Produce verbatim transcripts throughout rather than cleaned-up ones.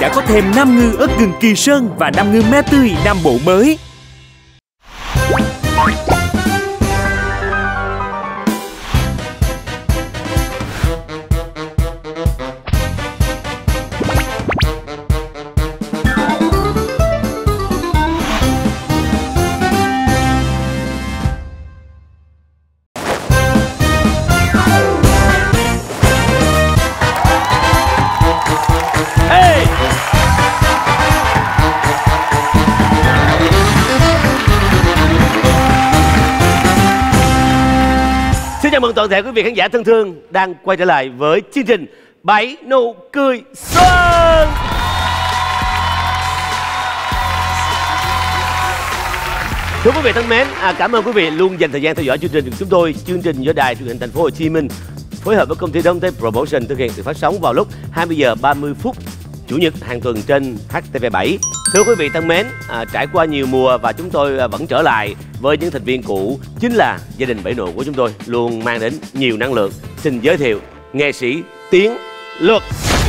đã có thêm Nam Ngư ớt gừng Kỳ Sơn và Nam Ngư me tươi Nam Bộ mới. Chào mừng toàn thể quý vị khán giả thân thương đang quay trở lại với chương trình Bảy Nụ Cười Xuân. Thưa quý vị thân mến, à, cảm ơn quý vị luôn dành thời gian theo dõi chương trình của chúng tôi. Chương trình do Đài Truyền hình Thành phố Hồ Chí Minh phối hợp với công ty Đông Tây Promotion thực hiện được phát sóng vào lúc hai mươi giờ ba mươi phút Chủ nhật hàng tuần trên H T V bảy. Thưa quý vị thân mến, à, trải qua nhiều mùa và chúng tôi vẫn trở lại với những thành viên cũ, chính là gia đình Bảy Nụ của chúng tôi luôn mang đến nhiều năng lượng. Xin giới thiệu nghệ sĩ Tiến Luật.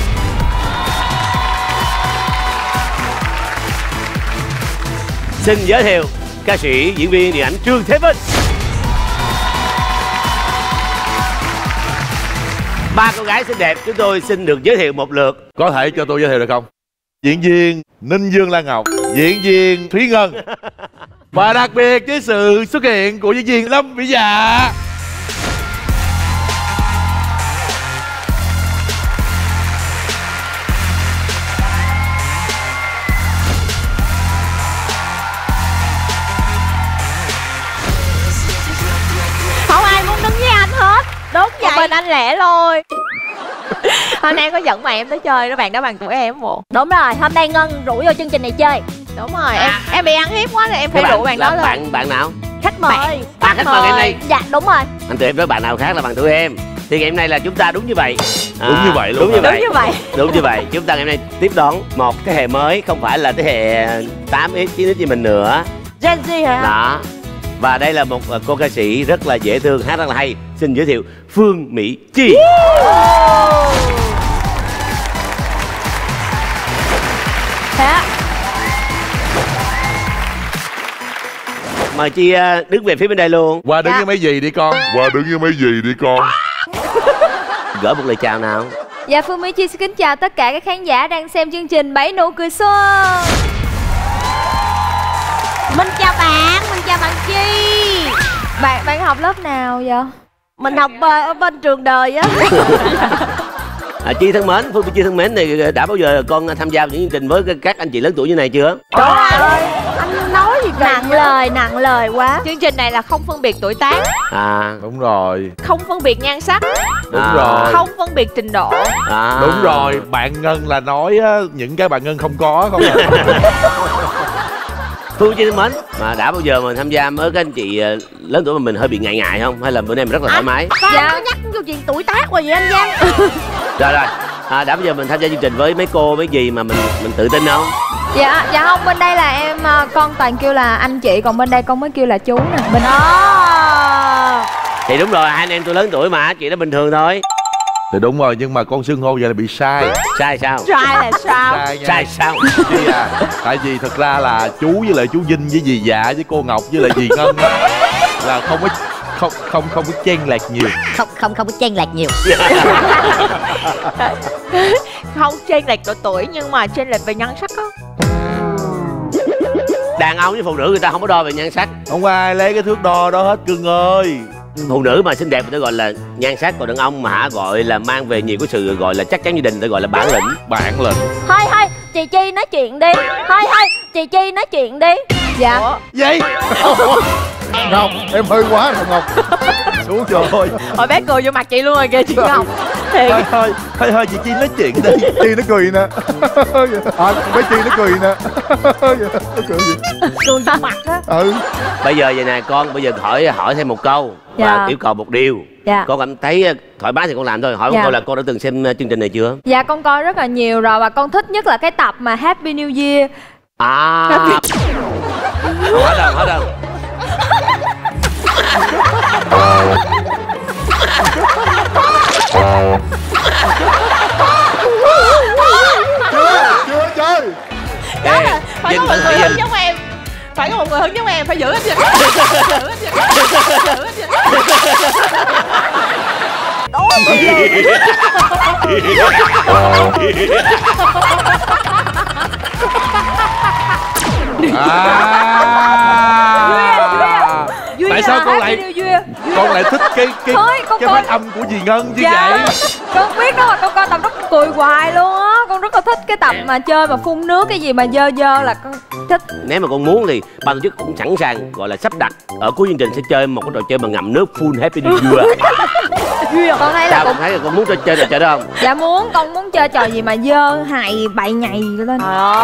Xin giới thiệu ca sĩ diễn viên điện ảnh Trương Thế Vinh. Ba cô gái xinh đẹp chúng tôi xin được giới thiệu một lượt. Có thể cho tôi giới thiệu được không? Diễn viên Ninh Dương Lan Ngọc, diễn viên Thúy Ngân, và đặc biệt với sự xuất hiện của diễn viên Lâm Vĩ Dạ. Không ai muốn đứng với anh hết. Đúng vậy. Một mình anh lẻ loi. Hôm nay em có dẫn bạn em tới chơi đó, bạn đó bằng tuổi em bộ. Đúng rồi, hôm nay Ngân rủ vô chương trình này chơi. Đúng rồi, em em bị ăn hiếp quá rồi em phải rủ bạn đó lên. Bạn bạn nào? Khách mời. Bạn, à, khách mời ngày hôm nay. Dạ đúng rồi. Anh tưởng em nói bạn nào khác là bằng tuổi em. Thì ngày hôm nay là chúng ta đúng như vậy. À, đúng như vậy luôn. Đúng như vậy. Đúng như vậy. Đúng như vậy. Chúng ta ngày hôm nay tiếp đón một thế hệ mới, không phải là thế hệ tám x chín x như mình nữa. Gen Z hả? Đó. Và đây là một cô ca sĩ rất là dễ thương, hát rất là hay. Xin giới thiệu Phương Mỹ Chi. Thế. Mời Chi đứng về phía bên đây luôn. Qua đứng Dạ. với mấy gì đi con. Qua đứng với mấy gì đi con. Gửi một lời chào nào. Dạ, Phương Mỹ Chi xin kính chào tất cả các khán giả đang xem chương trình Bảy Nụ Cười Xuân. Mình chào bạn, mình chào bạn Chi. Bạn bạn học lớp nào vậy? Mình học ở bên trường đời á. À, Chi thân mến, Phương Mỹ Chi thân mến, thì đã bao giờ con tham gia những chương trình với các anh chị lớn tuổi như này chưa? Trời ơi, anh nói gì Nặng lời, nặng lời quá. Chương trình này là không phân biệt tuổi tác, À, Đúng rồi. không phân biệt nhan sắc, Đúng À. rồi. không phân biệt trình độ. à. Đúng rồi. Bạn Ngân là nói á, những cái bạn Ngân không có không à. Phương Chi thân mến, mà đã bao giờ mà tham gia với các anh chị ờ, lớn tuổi mà mình hơi bị ngại ngại không? Hay là bữa nay mình rất là thoải mái? Sao Dạ. có nhắc câu chuyện tuổi tác rồi vậy anh Giang? Rồi rồi, à, đã bao giờ mình tham gia chương trình với mấy cô mấy dì mà mình mình tự tin không? Dạ, dạ không, bên đây là em à, con toàn kêu là anh chị, còn bên đây con mới kêu là chú nè. Bên Đó. Thì đúng rồi, hai anh em tôi lớn tuổi mà, chuyện đó bình thường thôi. Thì đúng rồi, nhưng mà con xưng hô vậy là bị sai. Sai sao? Trai là sao? Sai nha. Sai sao? Chi à, tại vì thật ra là chú với lại chú Vinh với dì Dạ với cô Ngọc với lại dì Ngân á, là không có không không không có chen lệch nhiều. không không không có chen lệch nhiều. Không chênh lệch độ tuổi nhưng mà chênh lệch về nhan sắc á. Đàn ông với phụ nữ người ta không có đo về nhan sắc. Không ai lấy cái thước đo đó hết cưng ơi. Phụ nữ mà xinh đẹp người ta gọi là nhan sắc, còn đàn ông mà hả gọi là mang về nhiều cái sự gọi là chắc chắn gia đình, người ta gọi là bản lĩnh. Bản lĩnh. Thôi thôi, chị Chi nói chuyện đi. Thôi thôi, chị Chi nói chuyện đi. Dạ. Ủa? Vậy Ngọc, em hơi quá rồi Ngọc. Xuống rồi. Hồi bé cười vô mặt chị luôn rồi kìa chị Ngọc. Thiệt. Thôi thôi, thôi thôi chị Chi nói chuyện đi. Chi nó cười nè. À, bé Chi nó cười nè. Nó cười gì? Cười vô mặt á. Ừ. Bây giờ vậy nè con, bây giờ hỏi hỏi thêm một câu và Dạ. yêu cầu một điều. Dạ. Con cảm thấy thoải mái thì con làm thôi. Hỏi một Dạ. câu là con đã từng xem chương trình này chưa? Dạ con coi rất là nhiều rồi, và con thích nhất là cái tập mà Happy New Year. À. Hỏi đâu, hỏi đâu. Chưa, chưa, À, tại sao con lại con lại thích cái cái Thôi, con cái coi- phát âm của dì Ngân như Dạ. vậy? Con biết đó mà con coi tập đó con cười hoài luôn á. Con rất là thích cái tập mà chơi mà phun nước cái gì mà dơ dơ là con thích. Nếu mà con muốn thì ban tổ chức cũng sẵn sàng gọi là sắp đặt ở cuối chương trình sẽ chơi một cái trò chơi mà ngậm nước full happy new year. Con thấy là Sao cũng con thấy là con muốn chơi chơi trò chơi đó không? dạ muốn, con muốn chơi trò gì mà dơ hài bậy nhầy lên.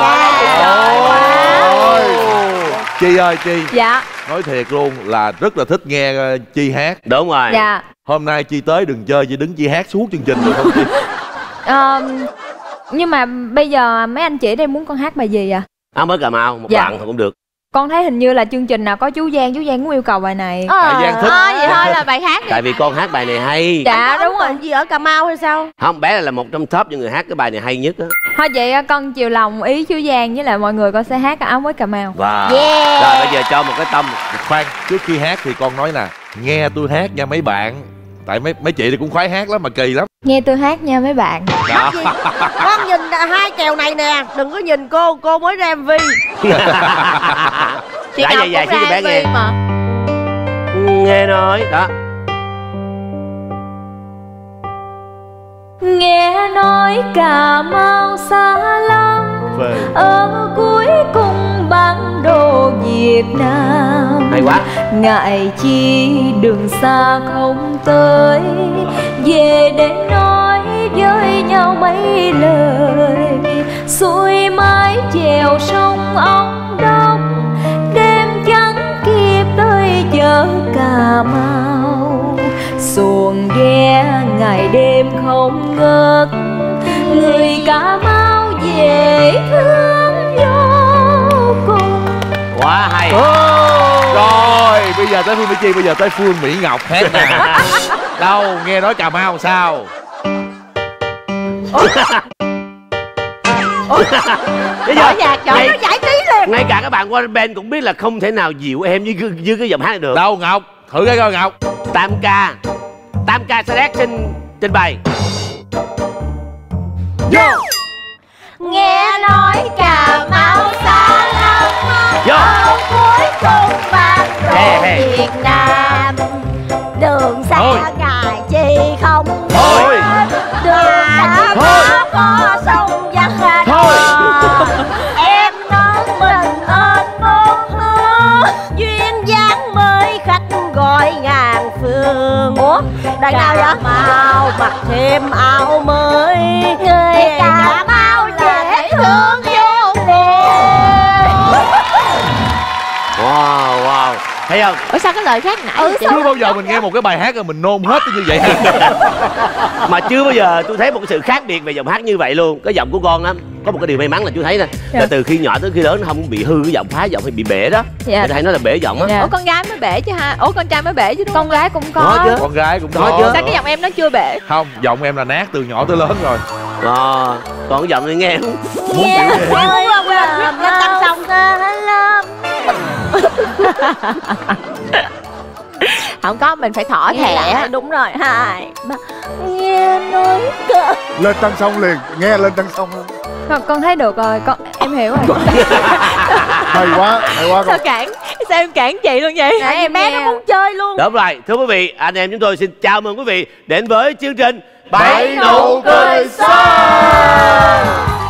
Ôi, Chi ơi Chi, Dạ. nói thiệt luôn là rất là thích nghe ờ, Chi hát. Đúng rồi. Dạ. Hôm nay Chi tới đừng chơi, Chi đứng Chi hát suốt chương trình được không Chi? Ờ, nhưng mà bây giờ mấy anh chị đây muốn con hát bài gì à? Áo mới Cà Mau một Dạ. đoạn thôi cũng được. Con thấy hình như là chương trình nào có chú Giang, chú Giang cũng yêu cầu bài này. Tại Giang thích. Thôi vậy thôi là bài hát đi. Tại vì con hát bài này hay. Dạ đúng rồi. Gì ở Cà Mau hay sao? Không, bé là một trong top những người hát cái bài này hay nhất á. Thôi vậy con chiều lòng ý chú Giang với lại mọi người con sẽ hát Áo Mới Cà Mau. Wow. Yeah. Rồi bây giờ cho một cái tâm. Khoan, trước khi hát thì con nói nè, nghe tôi hát nha mấy bạn. Tại mấy mấy chị thì cũng khoái hát lắm mà kỳ lắm. Nghe tôi hát nha mấy bạn. Đó. Con nhìn hai kèo này nè, đừng có nhìn cô, cô mới ra em vê. Chị Đã Ngọc dài dài cũng xíu cho ra bé nghe. em vê mà. Nghe nói đó. Nghe nói Cà Mau xa lắm, Về. ở cuối cùng bản đồ Việt Nam. Hay quá. Ngại chi đường xa không tới, về để nói với nhau mấy lời. Xuôi mái chèo sông Ống Đốc, đêm chẳng kịp tới chợ Cà Mau. Xuồng ghe ngày đêm không ngớt, người Cà Mau dễ thương vô cùng. Quá hay. Rồi, bây giờ tới Phương Mỹ Chi, bây giờ tới Phương Mỹ Ngọc hát nè. Đâu, nghe nói Cà Mau sao? Bây Mở giờ nhạc cho ngay, nó giải trí liền. ngay cả các bạn qua band cũng biết là không thể nào dịu em như như cái giọng hát này được. Đâu Ngọc, thử cái coi Ngọc. Tam ca. Tam ca Sa Đéc xin trình bày. Vô. Nghe nói Cà Mau xa lắm, Vô. ở cuối cùng bản Hè, đồ hè. Việt Nam. Đường xa Thôi. ngài chi không Thôi. đường xa Thôi. có sông vắng đò. Thôi. Em nói mình ơn bốn hướng, duyên dáng mới khách gọi ngàn phương. Ủa đời nào vậy? Mau mặc thêm áo mới, người Cà Mau dễ thương vô cùng. Wow, wow. Thấy không? Ủa sao cái lời khác nãy? Ừ, Chưa bao giờ mình nghe một cái bài hát rồi mình nôn hết như vậy. Mà chưa bao giờ tôi thấy một cái sự khác biệt về giọng hát như vậy luôn. Cái giọng của con á, có một cái điều may mắn là chú thấy nè, Dạ. là từ khi nhỏ tới khi lớn nó không bị hư cái giọng, phá giọng hay bị bể đó. Dạ. Người ta hay nói là bể giọng á. Dạ. Ủa con gái mới bể chứ ha? Ủa con trai mới bể chứ đúng Con không? gái cũng có. Có chứ. Con gái cũng Có có. chứ. Sao cái giọng em nó chưa bể? Không, giọng em là nát từ nhỏ tới lớn rồi. Ờ, còn cái giọng này nghe không? Muốn chịu gì? Muốn không lên lên tăng xong. Không có, mình phải thỏ Nghe thẻ. lại. Đúng rồi. Hai ba. Nghe nói cơ. Lên tăng xong liền, nghe lên tăng xong luôn. Con, con thấy được rồi, con em hiểu rồi. Hay quá, hay quá Sao con. cản? Sao em cản chị luôn vậy? Nãy em bé nghe. nó muốn chơi luôn. Đúng rồi, thưa quý vị, anh em chúng tôi xin chào mừng quý vị đến với chương trình Bảy nụ cười son.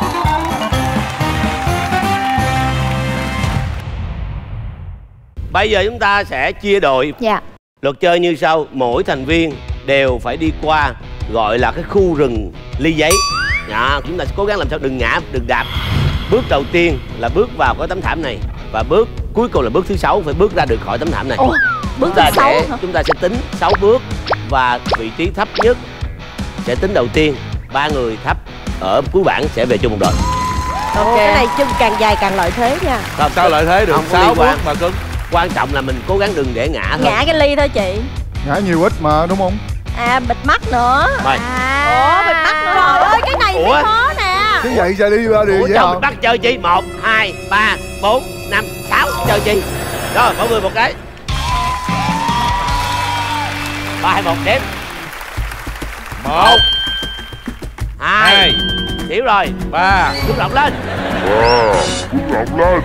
Bây giờ chúng ta sẽ chia đội. Dạ. Luật chơi như sau, mỗi thành viên đều phải đi qua gọi là cái khu rừng ly giấy. Dạ, chúng ta sẽ cố gắng làm sao đừng ngã, đừng đạp. Bước đầu tiên là bước vào cái tấm thảm này, và bước cuối cùng là bước thứ sáu phải bước ra được khỏi tấm thảm này. Ủa, bước Chúng ta thứ sáu sẽ hả? chúng ta sẽ tính sáu bước, và vị trí thấp nhất sẽ tính đầu tiên. Ba người thấp ở cuối bảng sẽ về chung một đội. Ồ, cái này chân càng dài càng lợi thế nha. Không, Sao lợi thế được? không có Sáu liên quan. bước mà cưng. Quan trọng là mình cố gắng đừng để ngã thôi. Ngã cái ly thôi chị. Ngã nhiều ít mà đúng không? À, bịt mắt nữa. Rồi. À. Ủa, bịt mắt nữa. Trời ơi, cái này Ủa? mới khó nè. Thế vậy sao đi ba điều Ủa, vậy cho hả? mình bắt chơi chi? Một, hai, ba, bốn, năm, sáu. Chơi chi? Rồi, mỗi người một cái. Ba, hai, một, đếm. Một. Hai. Hai. Xỉu rồi. Ba. Bước rộng lên. Bước rộng lên.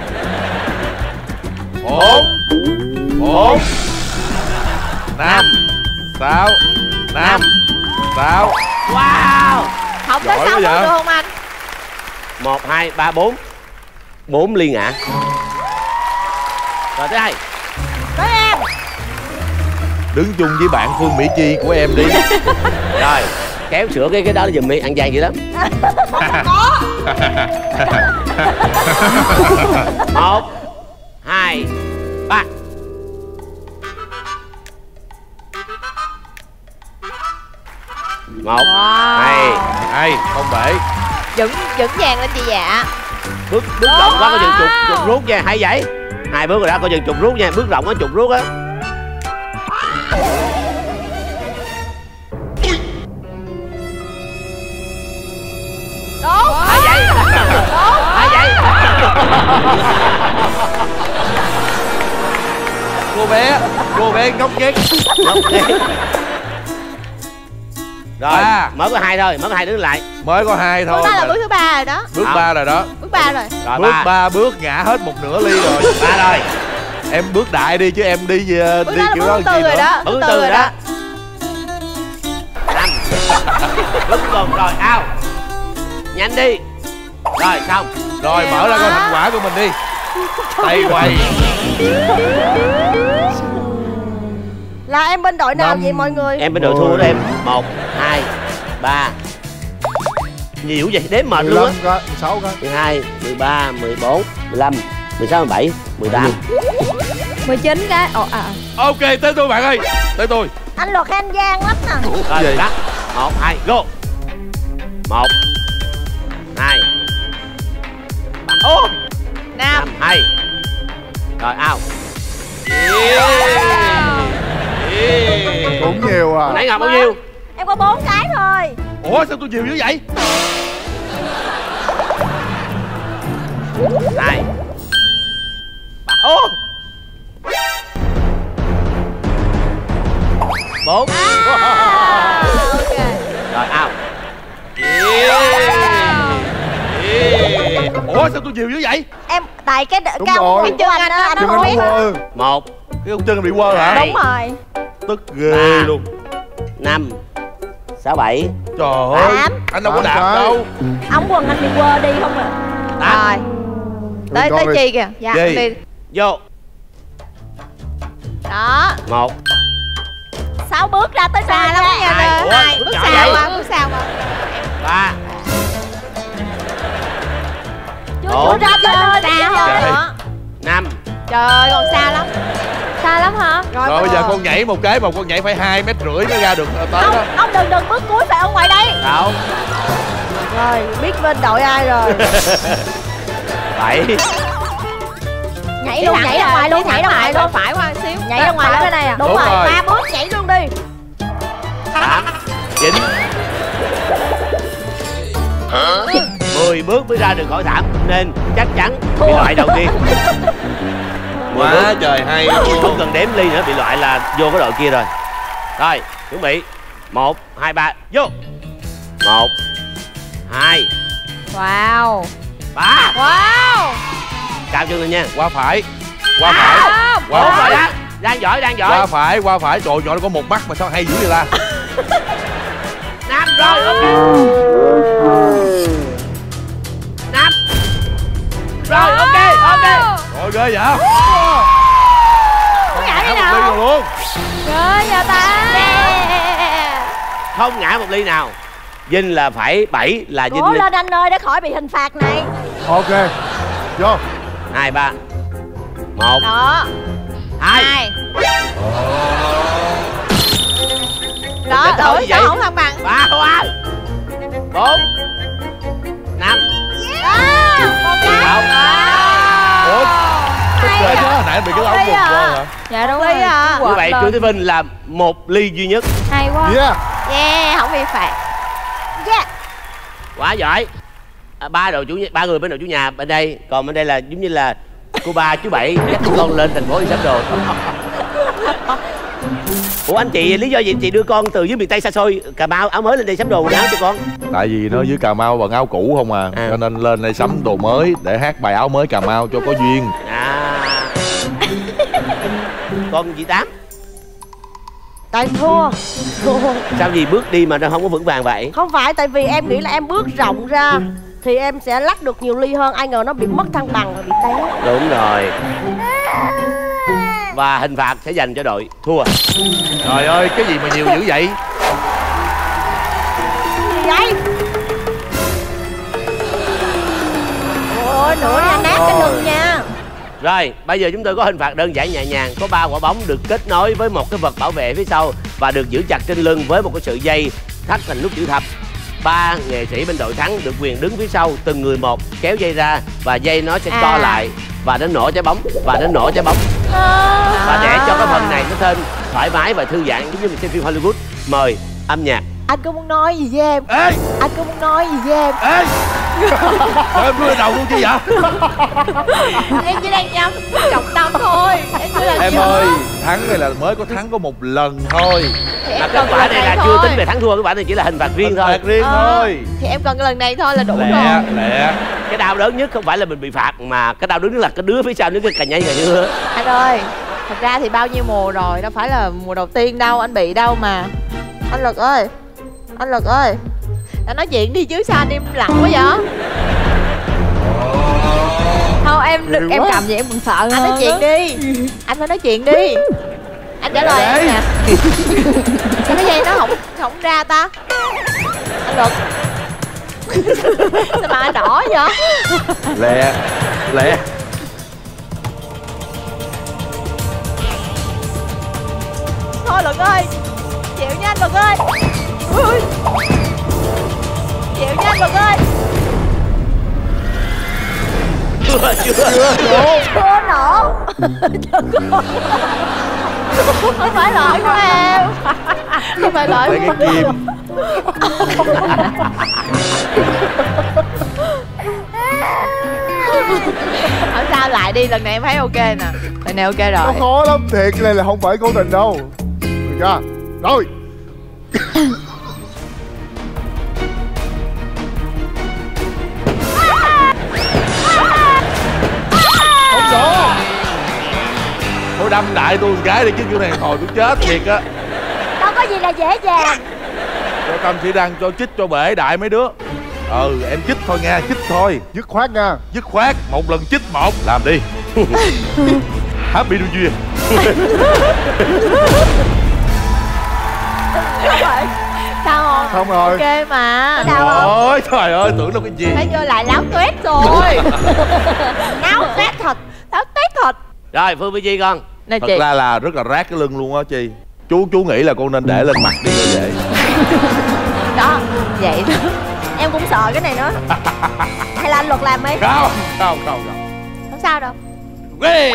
Bốn. Bốn. Năm. Sáu. Năm. Sáu. Wow. Không có Giỏi sáu quá bước vậy. được không anh? Một, hai, ba, bốn. Bốn ly ngã. Rồi tới hai. Tới em. Đứng chung với bạn Phương Mỹ Chi của em đi. Rồi, kéo sửa cái cái đó giùm đi, ăn gian dữ lắm. Một, hai, ba. Một, Wow. hai. Hay, không bể. Vững vững vàng lên chị dạ. Bước bước rộng quá có chừng chục chục rút nha, hay vậy. Hai bước rồi đó, có chừng chục rút nha, bước rộng có chục rút á. Đúng. Hay vậy. Hay vậy. Cô bé, cô bé ngốc nghếch. Rồi, Ba. mới có hai thôi, mới có hai đứng lại. Mới có hai thôi. Bước đó là mà. bước thứ ba rồi đó. Bước Không. ba rồi đó. Bước ba rồi. Rồi Bước ba. ba bước ngã hết một nửa ly rồi. Ba rồi. Em bước đại đi chứ em đi uh, Bước đi đó là kiểu bước đó thứ làm tư gì rồi nữa. đó. Bước Bước thứ tư tư rồi rồi đó. đó. Năm. Bước cùng rồi, ao. Nhanh đi. Rồi, xong. Rồi mở ra coi thành quả của mình đi. Tay quay. Là em bên đội nào Năm. vậy mọi người? Em bên đội thua đó em. Một, hai, ba. Nhiều vậy, đếm mệt mười luôn á. lăm cái, mười sáu cái. mười hai, mười ba, mười bốn, mười lăm, mười sáu, mười bảy, mười tám. mười chín cái. Ồ à. Ok, tới tôi bạn ơi. Tới tôi. Anh luật khen gian lắm nè. Rồi, Gì? cắt. Một, hai, go. Một, hai, ba. Ô, Năm. năm, hai. Rồi, ao. Cũng nhiều à. Nãy Ngọc bao nhiêu? Em có bốn cái thôi. Ủa sao tôi nhiều dữ vậy? Hai, ba. Ô, bốn. Ok. Rồi, ao. Ủa sao tôi nhiều dữ vậy? Em tại cái đ- Đúng cao rồi. của anh á, anh Chân không anh biết. quơ. Một, Cái con chân bị quơ hả? Hai. Đúng rồi. Tức ghê Ba. luôn. năm, sáu, bảy, Trời ơi. Tám. Anh đâu có Tám đạp cái. đâu. Ống quần anh bị quơ đi không à? Rồi. Tới con tới đi. Chi kìa. Dạ. Chi. Đi. vô. Đó. Một, Sáu bước ra tới Xa xa lắm lắm nha. Hai. Ủa, Hai. bước Bước nhỏ sao vậy? qua, bước sao qua. ba, Chưa Bốn. chưa ra tới nơi Xa đi không Trời. nữa. năm. Trời ơi, còn xa lắm. Xa lắm hả? Rồi bây giờ con nhảy một cái mà con nhảy phải hai mét rưỡi mới ra được tới Ông, đó. ông đừng đừng bước cuối phải ở ngoài đây. Sáu, Rồi biết bên đội ai rồi. bảy. Nhảy luôn, nhảy ra ngoài luôn, nhảy ra ngoài luôn. Phải qua xíu. Nhảy ra ngoài Phải luôn. bên này à. Đúng, Đúng rồi, rồi. ba bước nhảy luôn đi. Tám, chín. Mười bước mới ra được khỏi thảm nên chắc chắn bị loại đầu tiên. Mười bước. Quá trời hay. Không cần đếm ly nữa, bị loại là vô cái đội kia rồi. Rồi, chuẩn bị. Một, hai, ba, vô. Một, hai, Wow. ba. Wow. Cao chân lên nha. Qua phải. Qua phải. Không. Qua Ủa, phải. rồi đó. Đang giỏi, đang giỏi. Qua phải, qua phải. Trời ơi, nhỏ nó có một mắt mà sao hay dữ vậy ta? Năm rồi, ok. Năm. Rồi, ok, ok. Rồi ghê vậy? Có ngã Ngã đi một ly nào. rồi luôn. Ghê vậy ta. Không ngã một ly nào. Vinh là phải bảy là Vinh Cố lên anh ơi để khỏi bị hình phạt này. Ok. Vô. hai, ba. Một, Đó. hai. Hai. Đó, Chết thôi đổi vậy. sao không thăng bằng. Ba, ba. Bốn. Năm. À, một cái. Sáu. Ủa? Tức ghê chứ. Hồi nãy anh bị cái ống Hay quần à. quơ hả? Dạ đúng Ly rồi. à. Như vậy Trương Thế Vinh là một ly duy nhất. Hay quá. Yeah. Yeah, không bị phạt. Yeah. Quá giỏi. À, ba đội chủ nhà, ba người bên đội chủ nhà bên đây, còn bên đây là giống như là cô ba chú bảy dắt tụi con lên thành phố đi sắm đồ. Ủa anh chị, lý do gì anh chị đưa con từ dưới miền Tây xa xôi Cà Mau áo mới lên đây sắm đồ quần áo cho con? Tại vì nó dưới Cà Mau bằng áo cũ không à, à. Cho nên lên đây sắm đồ mới để hát bài áo mới Cà Mau cho có duyên. À. Con chị Tám? Tại thua. Sao gì bước đi mà nó không có vững vàng vậy? Không phải, tại vì em nghĩ là em bước rộng ra thì em sẽ lắc được nhiều ly hơn. Ai ngờ nó bị mất thăng bằng và bị té. Đúng rồi. Và hình phạt sẽ dành cho đội thua. Trời ơi, cái gì mà nhiều dữ vậy? Gì vậy? Ôi, nữa nha, nát cái lưng nha. Rồi, bây giờ chúng tôi có hình phạt đơn giản nhẹ nhàng. Có ba quả bóng được kết nối với một cái vật bảo vệ phía sau và được giữ chặt trên lưng với một cái sợi dây thắt thành nút chữ thập. Ba nghệ sĩ bên đội thắng được quyền đứng phía sau từng người một, kéo dây ra và dây nó sẽ co À. lại và nó nổ trái bóng và nó nổ trái bóng. Và để cho cái phần này nó thêm thoải mái và thư giãn giống như mình xem phim Hollywood, mời âm nhạc. Anh có muốn nói gì với em? Ê! Anh có muốn nói gì với em? Ê! Trời em đưa đầu luôn chứ vậy? Em chỉ đang nhắm trọng tâm thôi. Em chỉ là Em chưa. ơi, thắng này là mới có thắng có một lần thôi. Thì em Mà kết cần quả lần này là thôi. chưa tính về thắng thua, kết quả này chỉ là hình phạt riêng thôi. Phạt riêng Ờ, thôi. Thì em cần cái lần này thôi là đủ Lẹ, rồi. lẹ. Cái đau đớn nhất không phải là mình bị phạt mà cái đau đớn nhất là cái đứa phía sau nó cái cà nhây cà nhưa. Anh ơi, thật ra thì bao nhiêu mùa rồi, đâu phải là mùa đầu tiên đâu, anh bị đâu mà. Anh Lực ơi, anh Lực ơi, anh nói chuyện đi chứ sao anh im lặng quá vậy? Thôi em Lực, em cầm vậy em còn sợ hơn. Anh nói chuyện đi, anh phải nói chuyện đi. Anh trả lời em nè. Sao cái dây nó không không ra ta? Anh Lực. Sao mà anh đỏ vậy? Lẹ, lẹ. Thôi Lực ơi, chịu nha anh Lực ơi. Ui. Chịu nha anh Lực ơi. Chưa, chưa. Chưa nổ. Không phải lỗi của em. Không phải lỗi Lấy của cái kim. Không sao, lại đi, lần này em thấy ok nè. Lần này ok Nó rồi. khó lắm, thiệt cái này là không phải cố tình đâu. Được chưa? Rồi. Không số. Thôi đâm đại tôi một cái đi chứ kiểu này hồi tôi chết thiệt á. Đâu có gì là dễ dàng. Cho Tâm chỉ đang cho chích cho bể đại mấy đứa. Ừ em chích thôi nha, chích thôi. Dứt khoát nha. Dứt khoát, một lần chích một. Làm đi. Happy New Year. Sao không? Xong rồi. Ok mà. Ôi trời ơi, tưởng đâu cái gì. Thấy chưa, lại láo tuét rồi. Náo tét thật. Láo tuét thật. Rồi Phương Vy Chi con. Nè Thật chị. ra là rất là rát cái lưng luôn á Chi. Chú chú nghĩ là con nên để lên mặt đi cho dễ. Đó, vậy đó. Em cũng sợ cái này nữa. Hay là anh Luật làm đi. Không, không, không, không. Không sao đâu. Ê!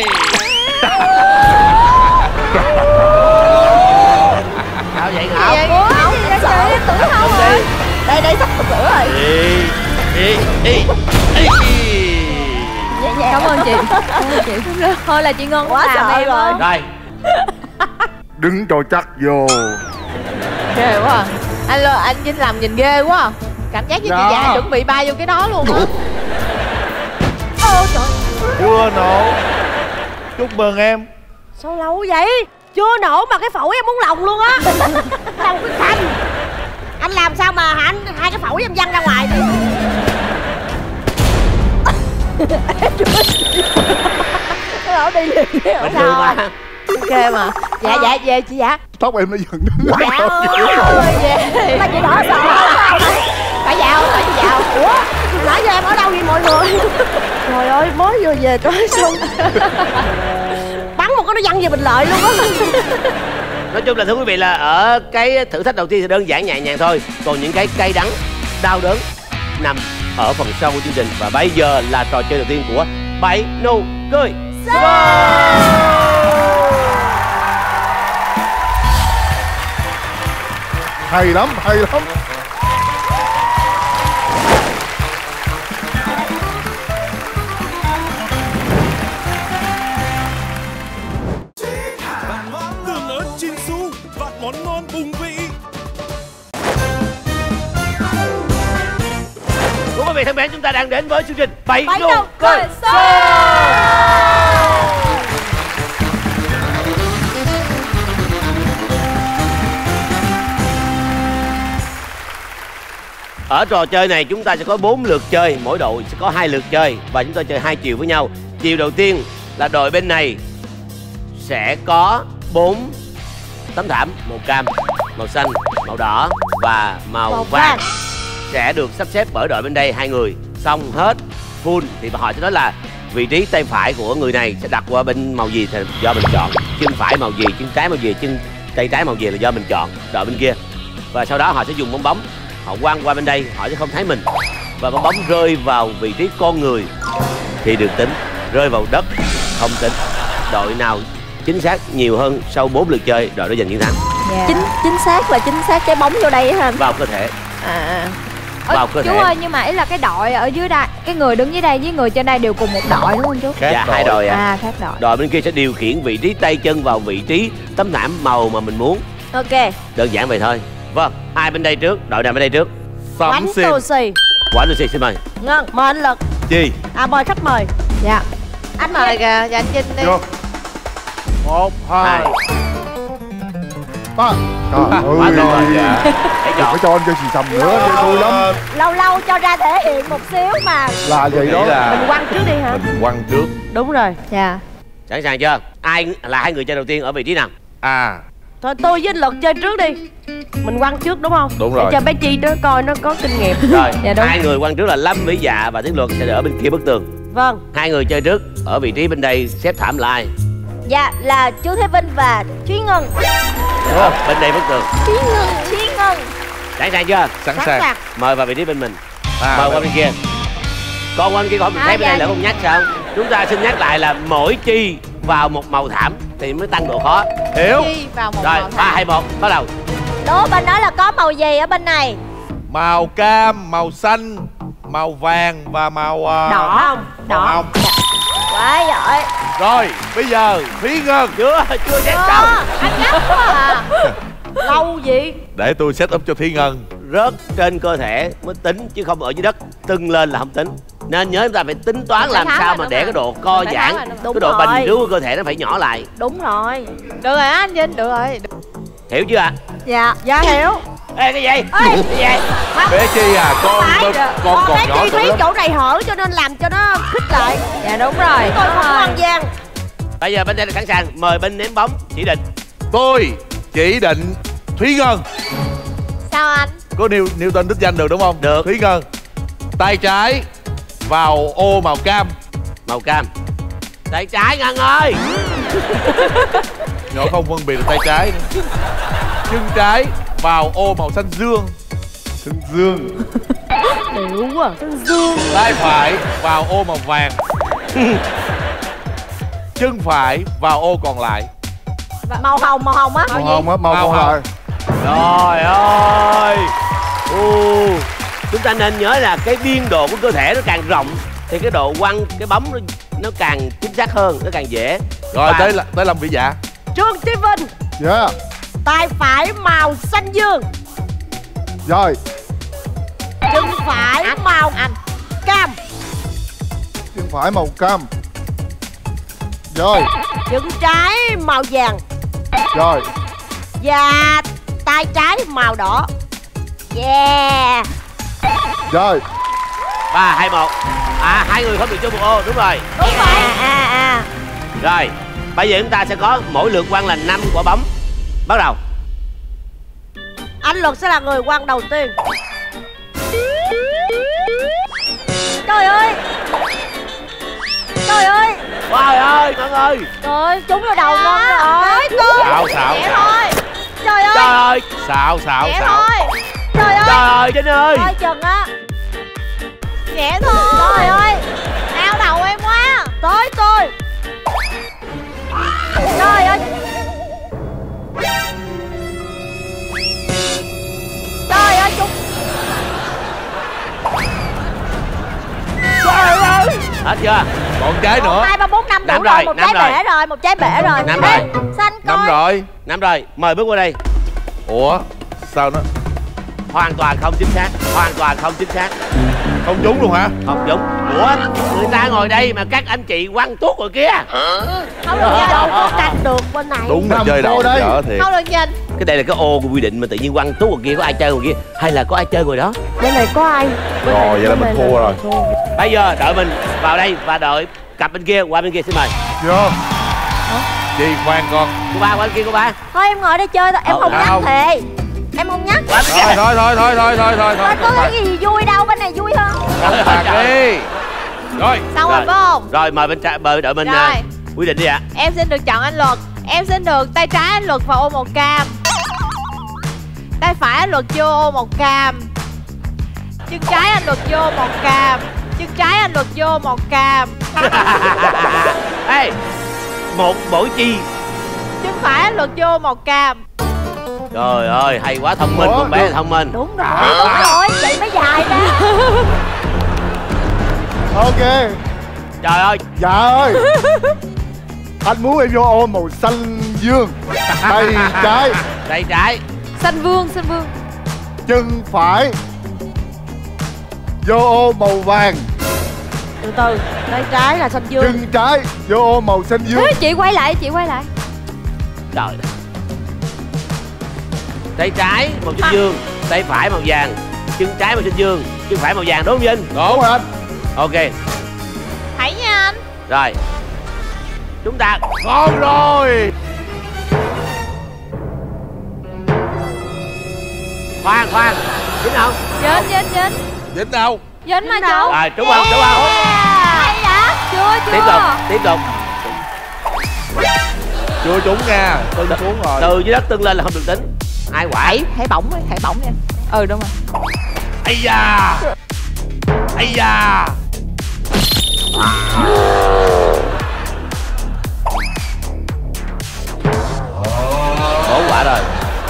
Sao vậy Gì Ngọc? vậy? Không, em sợ em tưởng không Không rồi. đi. Đây, đây, sắp sửa rồi. Đi, đi, đi, đi. Cảm ơn chị. Cảm ơn chị. Thôi là chị Ngân Quá làm sợ em rồi. rồi. Rồi. Đứng cho chắc vô. Ghê quá à. Anh Lô, anh Vinh làm nhìn ghê quá à. Cảm giác như chị Đó. già chuẩn bị bay vô cái đó luôn á. Ôi trời. Chưa nổ. Chúc mừng em. Sao lâu vậy? Chưa nổ mà cái phổi em muốn lòng luôn á. Lòng cái khanh. Anh làm sao mà hả anh hai cái phổi em văng ra ngoài đi. Nó đổ đi liền. Bình thường mà. Ok mà. Dạ, dạ, về chị dạ. Tóc em nó dần đứng. Dạ ơi. Về. Mà chị đỏ sợ. Phải vào, phải vào. Ủa? Nãy giờ em ở đâu vậy mọi người? Trời ơi, mới vừa về tới xong bắn một cái nó văng về Bình Lợi luôn á. Nói chung là thưa quý vị là ở cái thử thách đầu tiên thì đơn giản nhẹ nhàng thôi. Còn những cái cay đắng, đau đớn nằm ở phần sau của chương trình. Và bây giờ là trò chơi đầu tiên của Bảy Nụ Cười. Hay lắm, hay lắm. Tương ớt Chinsu món ngon bùng vị. Thưa quý vị thân mến, chúng ta đang đến với chương trình Bảy Bảy Nụ Nụ Cười Cười Show. Ở trò chơi này chúng ta sẽ có bốn lượt chơi, mỗi đội sẽ có hai lượt chơi và chúng ta chơi hai chiều với nhau. Chiều đầu tiên là đội bên này sẽ có bốn tấm thảm, màu cam, màu xanh, màu đỏ và màu, Màu vàng. vàng. Sẽ được sắp xếp bởi đội bên đây hai người. Xong hết full thì họ sẽ nói là vị trí tay phải của người này sẽ đặt qua bên màu gì thì do mình chọn. Chân phải màu gì, chân trái màu gì, chân tay trái màu gì là do mình chọn. Đội bên kia. Và sau đó họ sẽ dùng bong bóng, họ quăng qua bên đây, họ sẽ không thấy mình. Và bong bóng rơi vào vị trí con người thì được tính, rơi vào đất không tính. Đội nào chính xác nhiều hơn sau bốn lượt chơi, đội đó giành chiến thắng. Yeah. Chính chính xác là chính xác cái bóng vô đây hả anh? Vào cơ thể. À. Vào cơ chú thể. ơi, nhưng mà ý là cái đội ở dưới đây, cái người đứng dưới đây với người trên đây đều cùng một đội đúng không chú? Khác Dạ, đội. hai đội à. À, khác đội. Đội bên kia sẽ điều khiển vị trí tay chân vào vị trí tấm thảm màu mà mình muốn. Ok. Đơn giản vậy thôi. Vâng, ai bên đây trước? Đội nào bên đây trước? Sắm Bánh xiêm. tô xì. Quả Lucy xin mời. Ngân, mời anh Lực. Chi? À, mời khách mời. Dạ. Anh mời kìa, dạ anh Trinh đi. Vô. Một, hai, Hai. ba. Trời Quá ơi. rồi. Dạ. Hãy Đừng chọn. phải cho anh chơi xì xầm nữa, chơi tôi lắm. Lâu lâu cho ra thể hiện một xíu mà. Là vậy đó. Là Mình quăng trước đi hả? mình quăng trước. Đúng rồi. Dạ. Sẵn sàng chưa? Ai là hai người chơi đầu tiên ở vị trí nào? À, Thôi tôi với anh Lực chơi trước đi. Mình quăng trước đúng không? Đúng Để rồi. cho bé Chi nó coi nó có kinh nghiệm. Rồi, Dạ, đúng. hai người quăng trước là Lâm, Vĩ Dạ và Tiến Luật sẽ ở bên kia bức tường. Vâng. Hai người chơi trước ở vị trí bên đây xếp thảm là ai? Dạ là chú Thế Vinh và Thúy Ngân. Đó, bên đây bức tường. Thúy Ngân, Thúy Ngân. Sẵn sàng chưa? sẵn Sẵn sàng. sàng. Mời vào vị trí bên mình. À, Mời qua bên kia. Con qua bên kia không được À, thấy bên dạ. đây là không nhắc sao? Chúng ta xin nhắc lại là mỗi chi vào một màu thảm thì mới tăng độ khó. Hiểu. Chi vào một Rồi, màu ba thảm. hai một, bắt đầu. Đố bên đó là có màu gì ở bên này? Màu cam, màu xanh, màu vàng và màu uh, Đỏ không? màu Đỏ. hồng. Quá giỏi. Rồi, bây giờ Thúy Ngân. Chưa, chưa xét Đó, xong. anh gấp quá à. Lâu gì? Để tôi set up cho Thúy Ngân. Rớt trên cơ thể mới tính chứ không ở dưới đất tưng lên là không tính. Nên nhớ chúng ta phải tính toán làm tháo sao rồi mà đúng để rồi. cái độ co Phải giãn, tháo rồi đúng rồi. cái độ Đúng bành rồi. trướng của cơ thể nó phải nhỏ lại. Đúng rồi. Được rồi anh Vinh, được rồi. Hiểu chưa ạ? Dạ. Dạ hiểu. Ê, cái gì? Ê. Cái gì? Bé Chi à, con Phải con, rồi. con còn bé nhỏ Chi tuổi thấy lắm. chỗ này hở cho nên làm cho nó khích lại. Dạ đúng rồi. Tôi đúng không rồi. ăn gian. Bây giờ bên đây là sẵn sàng, mời bên ném bóng chỉ định. Tôi chỉ định Thúy Ngân. Sao anh? Có nêu nêu tên đích danh được đúng không? Được. Thúy Ngân. Tay trái vào ô màu cam. Màu cam. Tay trái Ngân ơi. Nhỏ không phân biệt được tay trái nữa. Chân trái vào ô màu xanh dương. Xanh dương. Điệu quá. Dương. Tay phải vào ô màu vàng. Chân phải vào ô còn lại. Màu hồng, màu hồng á. Màu hồng á, màu Màu còn hồng. lại. Trời ơi. U, chúng ta nên nhớ là cái biên độ của cơ thể nó càng rộng thì cái độ quăng cái bóng nó, nó càng chính xác hơn, nó càng dễ. Rồi Và- tới là- tới Lâm Vĩ Dạ. Trương Chí Vinh. Yeah. Tay phải màu xanh dương. Rồi. Chân phải màu cam. Chân phải màu cam. Rồi. Chân trái màu vàng. Rồi. Và tay trái màu đỏ. Yeah. Rồi. Ba, hai, một. À, hai người không được chơi một ô, đúng rồi. Đúng rồi. À à à. Rồi, bây giờ chúng ta sẽ có mỗi lượt quăng là năm quả bóng. Bắt đầu. Anh Luật sẽ là người quăng đầu tiên. Trời ơi. Trời ơi. Trời ơi, Ngân ơi. Trời ơi, trúng vào đầu Ngân rồi. Tôi. Xạo xạo Nhẹ xạo. thôi. Trời ơi. Trời ơi. Xạo xạo Nhẹ xạo. thôi. Trời ơi. Trời ơi, Trinh ơi. Thôi chừng á. Nhẹ thôi. Trời ơi. Đau đầu em quá. Tới tôi. Trời ơi. Trời ơi trúng. Trời ơi. Hết chưa? Còn trái nữa. Hai ba bốn năm đủ Năm rồi, rồi, một năm trái rồi. bể rồi, một trái bể rồi. Năm Ê, rồi. xanh Năm coi. rồi. Năm rồi, mời bước qua đây. Ủa sao nó Hoàn toàn không chính xác. Hoàn toàn không chính xác. không trúng luôn hả? Không đúng. Ủa, người ta ngồi đây mà các anh chị quăng tuốt rồi kia. Không được nha, đâu có canh được bên này. Đúng là Nằm chơi đầu vô đây. dở thiệt. Không được nhìn. Cái đây là cái ô của quy định mà tự nhiên quăng tuốt rồi kia. Có ai chơi rồi kia? Hay là có ai chơi rồi đó? Bên này có ai? Bên Rồi, này- vậy là bên mình này thua rồi. thua. Bây giờ đợi mình vào đây và đợi cặp bên kia qua bên kia, xin mời. Chưa. Chị khoan con. Cô ba qua bên kia, cô ba. Thôi em ngồi đây chơi thôi, em Ờ, không nhắc không. thề. Em không nhắc. Qua bên Thôi kia. thôi thôi thôi thôi thôi thôi thôi. Bên có cái gì vui đâu, bên này vui hơn. Phạt đi. Rồi. Xong rồi Rồi. phải không? Rồi mời bên trái, mời đợi bên Rồi. à, quy định đi ạ. Em xin được chọn anh Luật. Em xin được tay trái anh Luật vào ô màu cam, tay phải anh Luật vô ô màu cam, chân trái anh Luật vô màu cam, chân trái anh Luật vô màu cam, Ê, một mỗi chi. chân phải anh Luật vô màu cam. Trời ơi, hay quá, thông minh, Ủa, con bé được. thông minh. Đúng rồi, đúng rồi, vậy mới dài ra. Ok. Trời ơi. Dạ ơi. Anh muốn em vô ô màu xanh dương. Tay trái. Tay trái. Xanh vương, xanh vương. Chân phải. Vô ô màu vàng. Từ từ, tay trái là xanh dương. Chân trái vô ô màu xanh dương. Thế chị quay lại, chị quay lại. Trời đất. Tay trái màu xanh dương, tay phải màu vàng, chân trái màu xanh dương, chân phải màu vàng, đúng không Vinh? Đúng rồi anh. Ok, Hãy nha anh. rồi. Chúng ta Ngon rồi. khoan khoan, đúng không? Dính, dính, dính. Dính đâu? Dính mà Dính đâu? chú. Rồi, đúng không? Đúng không? Hay vậy? Chưa, chưa. Tiếp tục, tiếp tục. Chưa trúng nha. Tưng xuống rồi. Từ dưới đất tưng lên là không được tính. Hai quả. Hãy, hãy bỏng, hãy bỏng nha. Ừ, đúng rồi. Ây da. Ây da. Bốn quả rồi.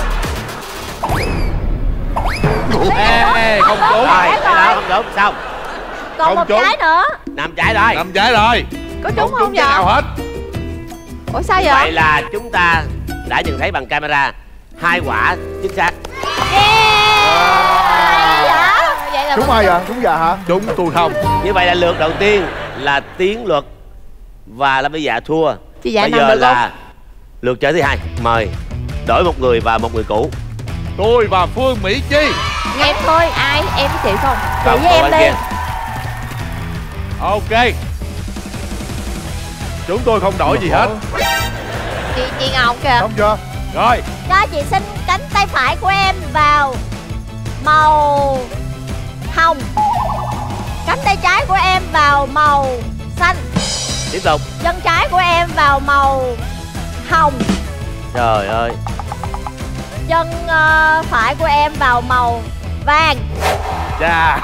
Ê, không trúng. Rồi, cái đó không đúng, xong. Còn Không một trúng. trái nữa. Năm trái rồi. Năm trái rồi. Có trúng không trái vậy? nào hết. Ủa sao Như vậy vậy? là chúng ta đã nhận thấy bằng camera hai quả chính xác. Vậy là Trúng ai vậy? Trúng dạ hả? Trúng tôi không. Như vậy là lượt đầu tiên là Tiến Luật và Lâm Vĩ Dạ thua. chị Dạ Bây nằm giờ được không? là lượt chơi thứ hai. Mời đổi một người và một người cũ. Tôi và Phương Mỹ Chi. Em thôi, ai? Em với chị không? Không, với cô em bên đi. kia. Ok. Chúng tôi không đổi gì hết. Chị, chị Ngọc kìa. Xong chưa? Rồi. Cho chị xin cánh tay phải của em vào màu hồng. Cánh tay trái của em vào màu xanh. Tiếp tục. Chân trái của em vào màu hồng. Trời ơi. Chân ờ, phải của em vào màu vàng. Chà.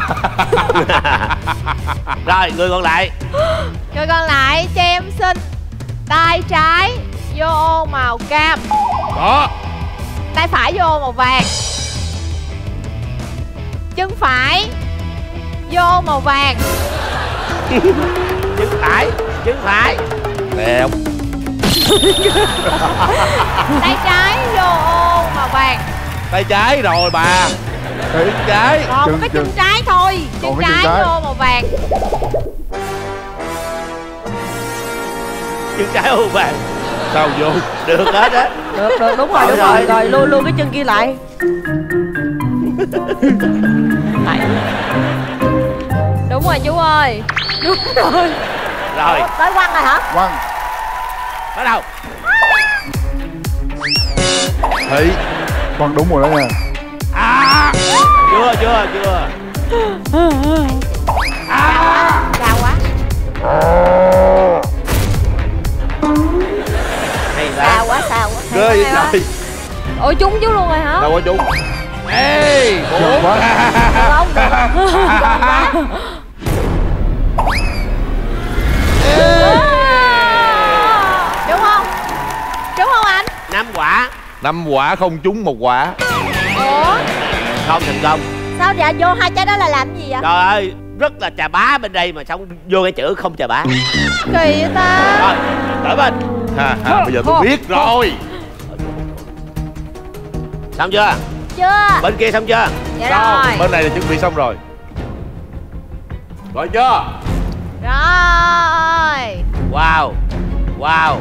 Rồi, người còn lại. Rồi còn lại cho em xin tay trái vô ô màu cam, Đó. tay phải vô ô màu vàng, chân phải vô ô màu vàng, Chân phải, chân phải. Đẹp. tay trái vô ô màu vàng. Tay trái rồi bà. Đấy. Chân trái. Còn Chân- một cái chân chân. trái thôi. Chân Còn cái chân trái trái. vô ô màu vàng. Chân trái ô vàng. Sao vô? Được hết á. Được, được, đúng rồi, đúng rồi. Rồi, luôn luôn cái chân kia lại. Lại. Đúng rồi chú ơi. Đúng rồi. Rồi, Ủa, tới quăng rồi hả? Quăng. bắt đầu. Thị. Quăng đúng rồi đó nha. À, chưa, chưa, chưa. Cao quá. Hay Sao quá. quá, sao quá. Ghê vậy trời. Ủa trúng chú luôn rồi hả? Đâu có trúng. Ê. Giòn Bốn. quá. Được không? Được không? Giòn quá. Đúng không? Đúng không anh? Năm quả. Năm quả không trúng một quả. Ủa? Không thành công. Sao dạ vô hai trái đó là làm gì vậy? Trời ơi, rất là chà bá bên đây mà xong vô cái chữ không chà bá. Kỳ vậy ta? Rồi, đổi bên. Ha, ha, bây giờ tôi biết rồi. Xong chưa? Chưa. Bên kia xong chưa? Dạ Xong. rồi. Bên này là chuẩn bị xong rồi. Rồi chưa? Rồi. Wow. Wow.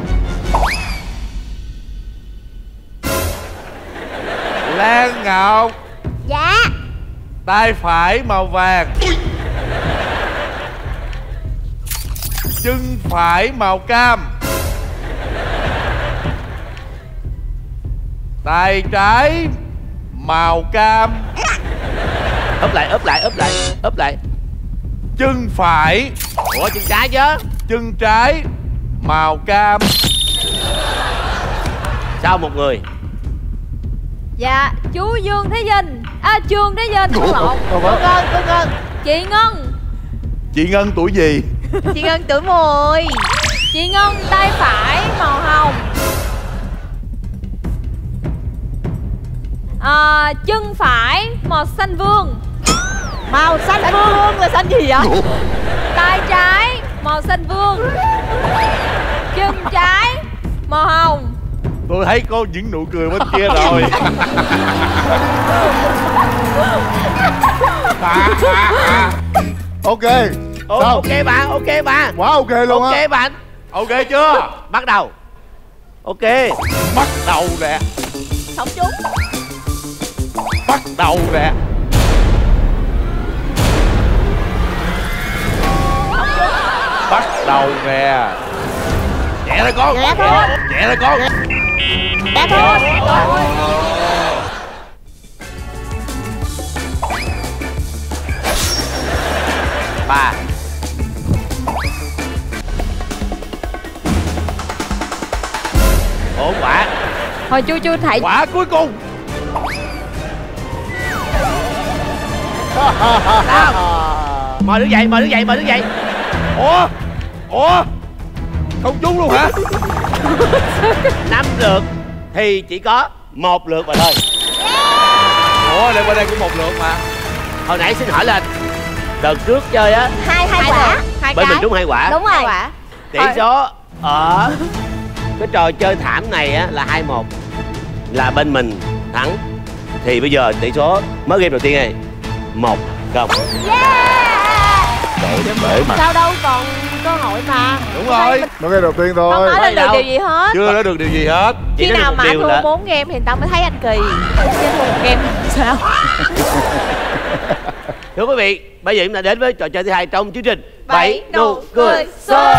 Lan Ngọc. Dạ. Tay phải màu vàng. Chân phải màu cam. Tay trái màu cam. Ấp lại, ấp lại, ấp lại, ấp lại. Chân phải. Ủa chân trái chứ? Chân trái màu cam. Sao một người? Dạ, chú Dương Thế Vinh. À, Trương Thế Vinh. Không lộn. Cô Ngân, cô Ngân. Chị Ngân. Chị Ngân tuổi gì? Chị Ngân tuổi mười. Chị Ngân tay phải màu hồng. À, chân phải màu xanh vương. Màu xanh vương là xanh gì vậy? Tay trái màu xanh vương. Chân trái màu hồng. Tôi thấy có những nụ cười bên kia rồi. Ok. Ồ, Sao? ok bạn, ok bạn. Quá ok luôn á. Ok bạn. Ok chưa? Bắt đầu. Ok. Bắt đầu nè. Không trúng. Bắt đầu nè. Bắt đầu nè. Nhẹ thôi con. Nhẹ thôi. Nhẹ thôi con. Dạ thôi. Ba. Ổn quả. Thôi chú chú thầy. Quả cuối cùng. Sao? Mời đứng dậy, mời đứng dậy, mời đứng dậy. Ủa? Ủa? Không trúng luôn hả? Năm lượt thì chỉ có một lượt mà thôi. Ủa, lại bên đây cũng một lượt mà. Hồi nãy xin hỏi là đợt trước chơi á, Hai hai Hai quả. lượt, hai bên cái. mình trúng hai quả. Đúng Hai rồi. quả. Tỷ số ở cái trò chơi thảm này á là hai một, là bên mình thắng. Thì bây giờ tỷ số mới game đầu tiên này một không. Trời bể mặt. Sao đâu còn cơ hội mà. Đúng rồi. Nó cái đầu tiên Không thôi. nói Quay lên được đâu? điều gì hết. Chưa nói được điều gì hết. Chỉ Khi nói nào được mà một anh điều thua là bốn game thì tao mới thấy anh kỳ. Chứ thua một game sao? thưa quý vị, bây giờ chúng ta đến với trò chơi thứ hai trong chương trình Bảy nụ cười show.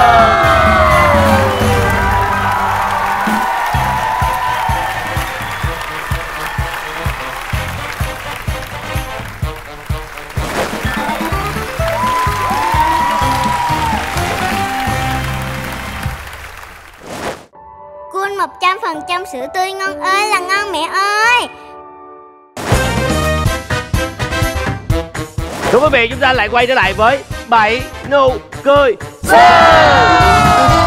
Cool một trăm phần trăm sữa tươi ngon ơi là ngon mẹ ơi. Thưa quý vị, chúng ta lại quay trở lại với bảy nụ cười show.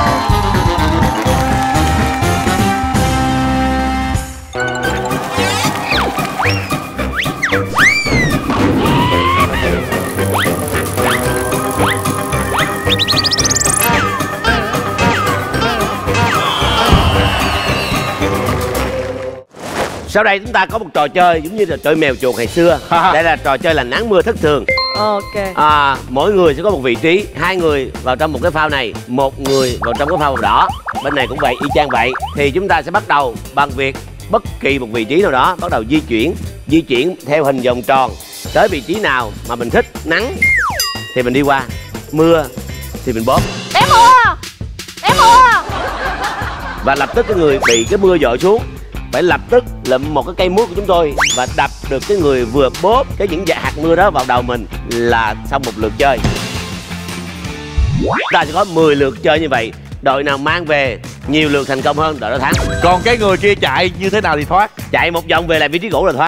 Sau đây chúng ta có một trò chơi giống như là chơi mèo chuột ngày xưa. Đây là trò chơi là nắng mưa thất thường. Ok. À, mỗi người sẽ có một vị trí, hai người vào trong một cái phao này, một người vào trong cái phao màu đỏ. Bên này cũng vậy, y chang vậy. Thì chúng ta sẽ bắt đầu bằng việc bất kỳ một vị trí nào đó bắt đầu di chuyển, di chuyển theo hình vòng tròn tới vị trí nào mà mình thích. Nắng thì mình đi qua, mưa thì mình bóp. Bé mưa. Bé mưa. Và lập tức cái người bị cái mưa dội xuống phải lập tức lụm một cái cây mút của chúng tôi và đập được cái người vừa bóp cái những hạt mưa đó vào đầu mình là xong một lượt chơi. Ta sẽ có mười lượt chơi như vậy. Đội nào mang về nhiều lượt thành công hơn đội đó thắng. Còn cái người kia chạy như thế nào thì thoát? Chạy một vòng về lại vị trí cũ là thoát.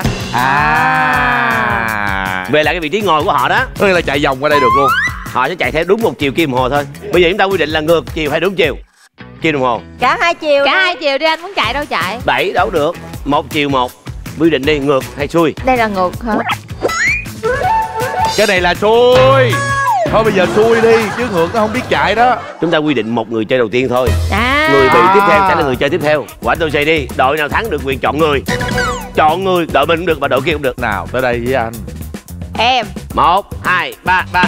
À. Về lại cái vị trí ngồi của họ đó. Tức là chạy vòng qua đây được luôn. Họ sẽ chạy theo đúng một chiều kim đồng hồ thôi. Bây giờ chúng ta quy định là ngược chiều hay đúng chiều? Kim đồng hồ. Cả hai chiều. Cả hai chiều đi, anh muốn chạy đâu chạy. Bảy đâu được. Một chiều một. Quy định đi, ngược hay xuôi? Đây là ngược hả? Cái này là xuôi. Thôi bây giờ xuôi đi, chứ ngược nó không biết chạy đó. Chúng ta quy định một người chơi đầu tiên thôi. À. Người bị tiếp theo sẽ là người chơi tiếp theo. Quả tôi chơi đi, đội nào thắng được quyền chọn người. Chọn người, đội mình cũng được và đội kia cũng được. Nào, tới đây với anh. Em. Một, hai, ba, ba.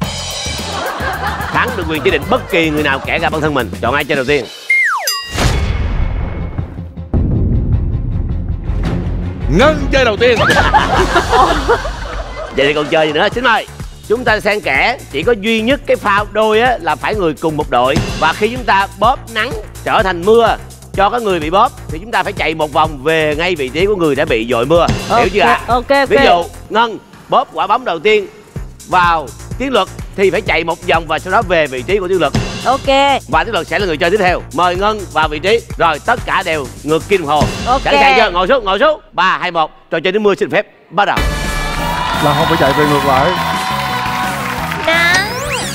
Thắng được quyền chỉ định bất kỳ người nào kể cả bản thân mình. Chọn ai chơi đầu tiên? Ngân chơi đầu tiên. Vậy thì còn chơi gì nữa, xin mời. Chúng ta xen kẽ, chỉ có duy nhất cái pha đôi á là phải người cùng một đội. Và khi chúng ta bóp nắng trở thành mưa cho cái người bị bóp thì chúng ta phải chạy một vòng về ngay vị trí của người đã bị dội mưa. Okay, hiểu chưa ạ? ok, ok. Ví dụ Ngân bóp quả bóng đầu tiên vào Tiến Luật thì phải chạy một vòng và sau đó về vị trí của Tiến Luật. Ok. Và Tiến Luật sẽ là người chơi tiếp theo. Mời Ngân vào vị trí. Rồi tất cả đều ngược kim đồng hồ. Ok. Sẵn sàng chưa? Ngồi xuống, ngồi xuống. Ba, hai, một. Trò chơi nước mưa xin phép bắt đầu. Là không phải chạy về ngược lại. Nắng.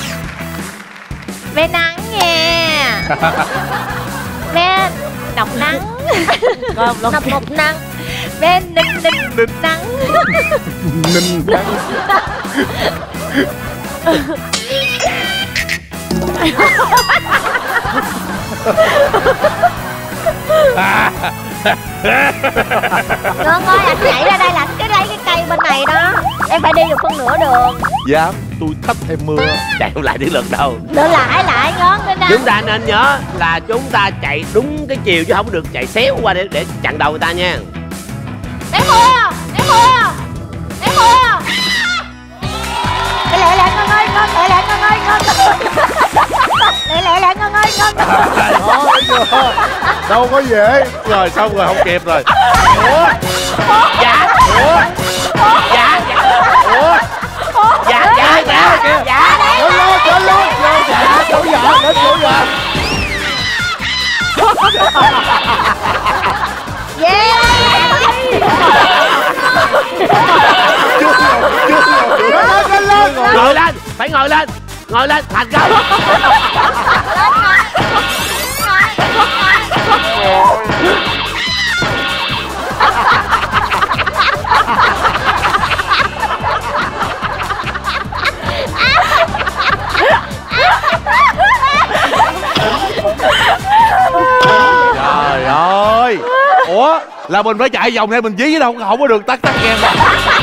Bé nắng nha. Bé đọc nắng. Còn đọc một nắng. Bé ninh ninh nắng. Ninh nắng. Ngân ơi, anh nhảy ra đây là anh cái lấy cái cây bên này đó. Em phải đi được phân nửa đường. Dám, tôi thách em mưa. Chạy không lại Tiến Luật đâu. Nữa lại lại Ngân lên đó. Chúng ta nên nhớ là chúng ta chạy đúng cái chiều chứ không được chạy xéo qua để để chặn đầu người ta nha. Để mưa, để mưa, để mưa. Lẹ lẹ lẹ Ngân ơi, Ngân lẹ lẹ Ngân ơi, Ngân. Lẹ lẹ lẹ Ngân ơi, Ngân. Đó, thấy chưa? Đâu có dễ. Rồi xong rồi, không kịp rồi. Ủa? Dạ. Ủa? Dạ, dạ. Ủa? Dạ, dạ, dạ, dạ, dạ. Lên luôn, lên luôn. Dạ, chỗ dạ, đến chỗ dạ. Yeah. Chưa rồi, chưa rồi. Lên, lên, lên. Ngồi lên, phải ngồi lên. Ngồi lên, thành công. Trời ơi. Ủa, là mình phải chạy vòng hay mình dí đâu, không có được tắt tắt ngang đâu.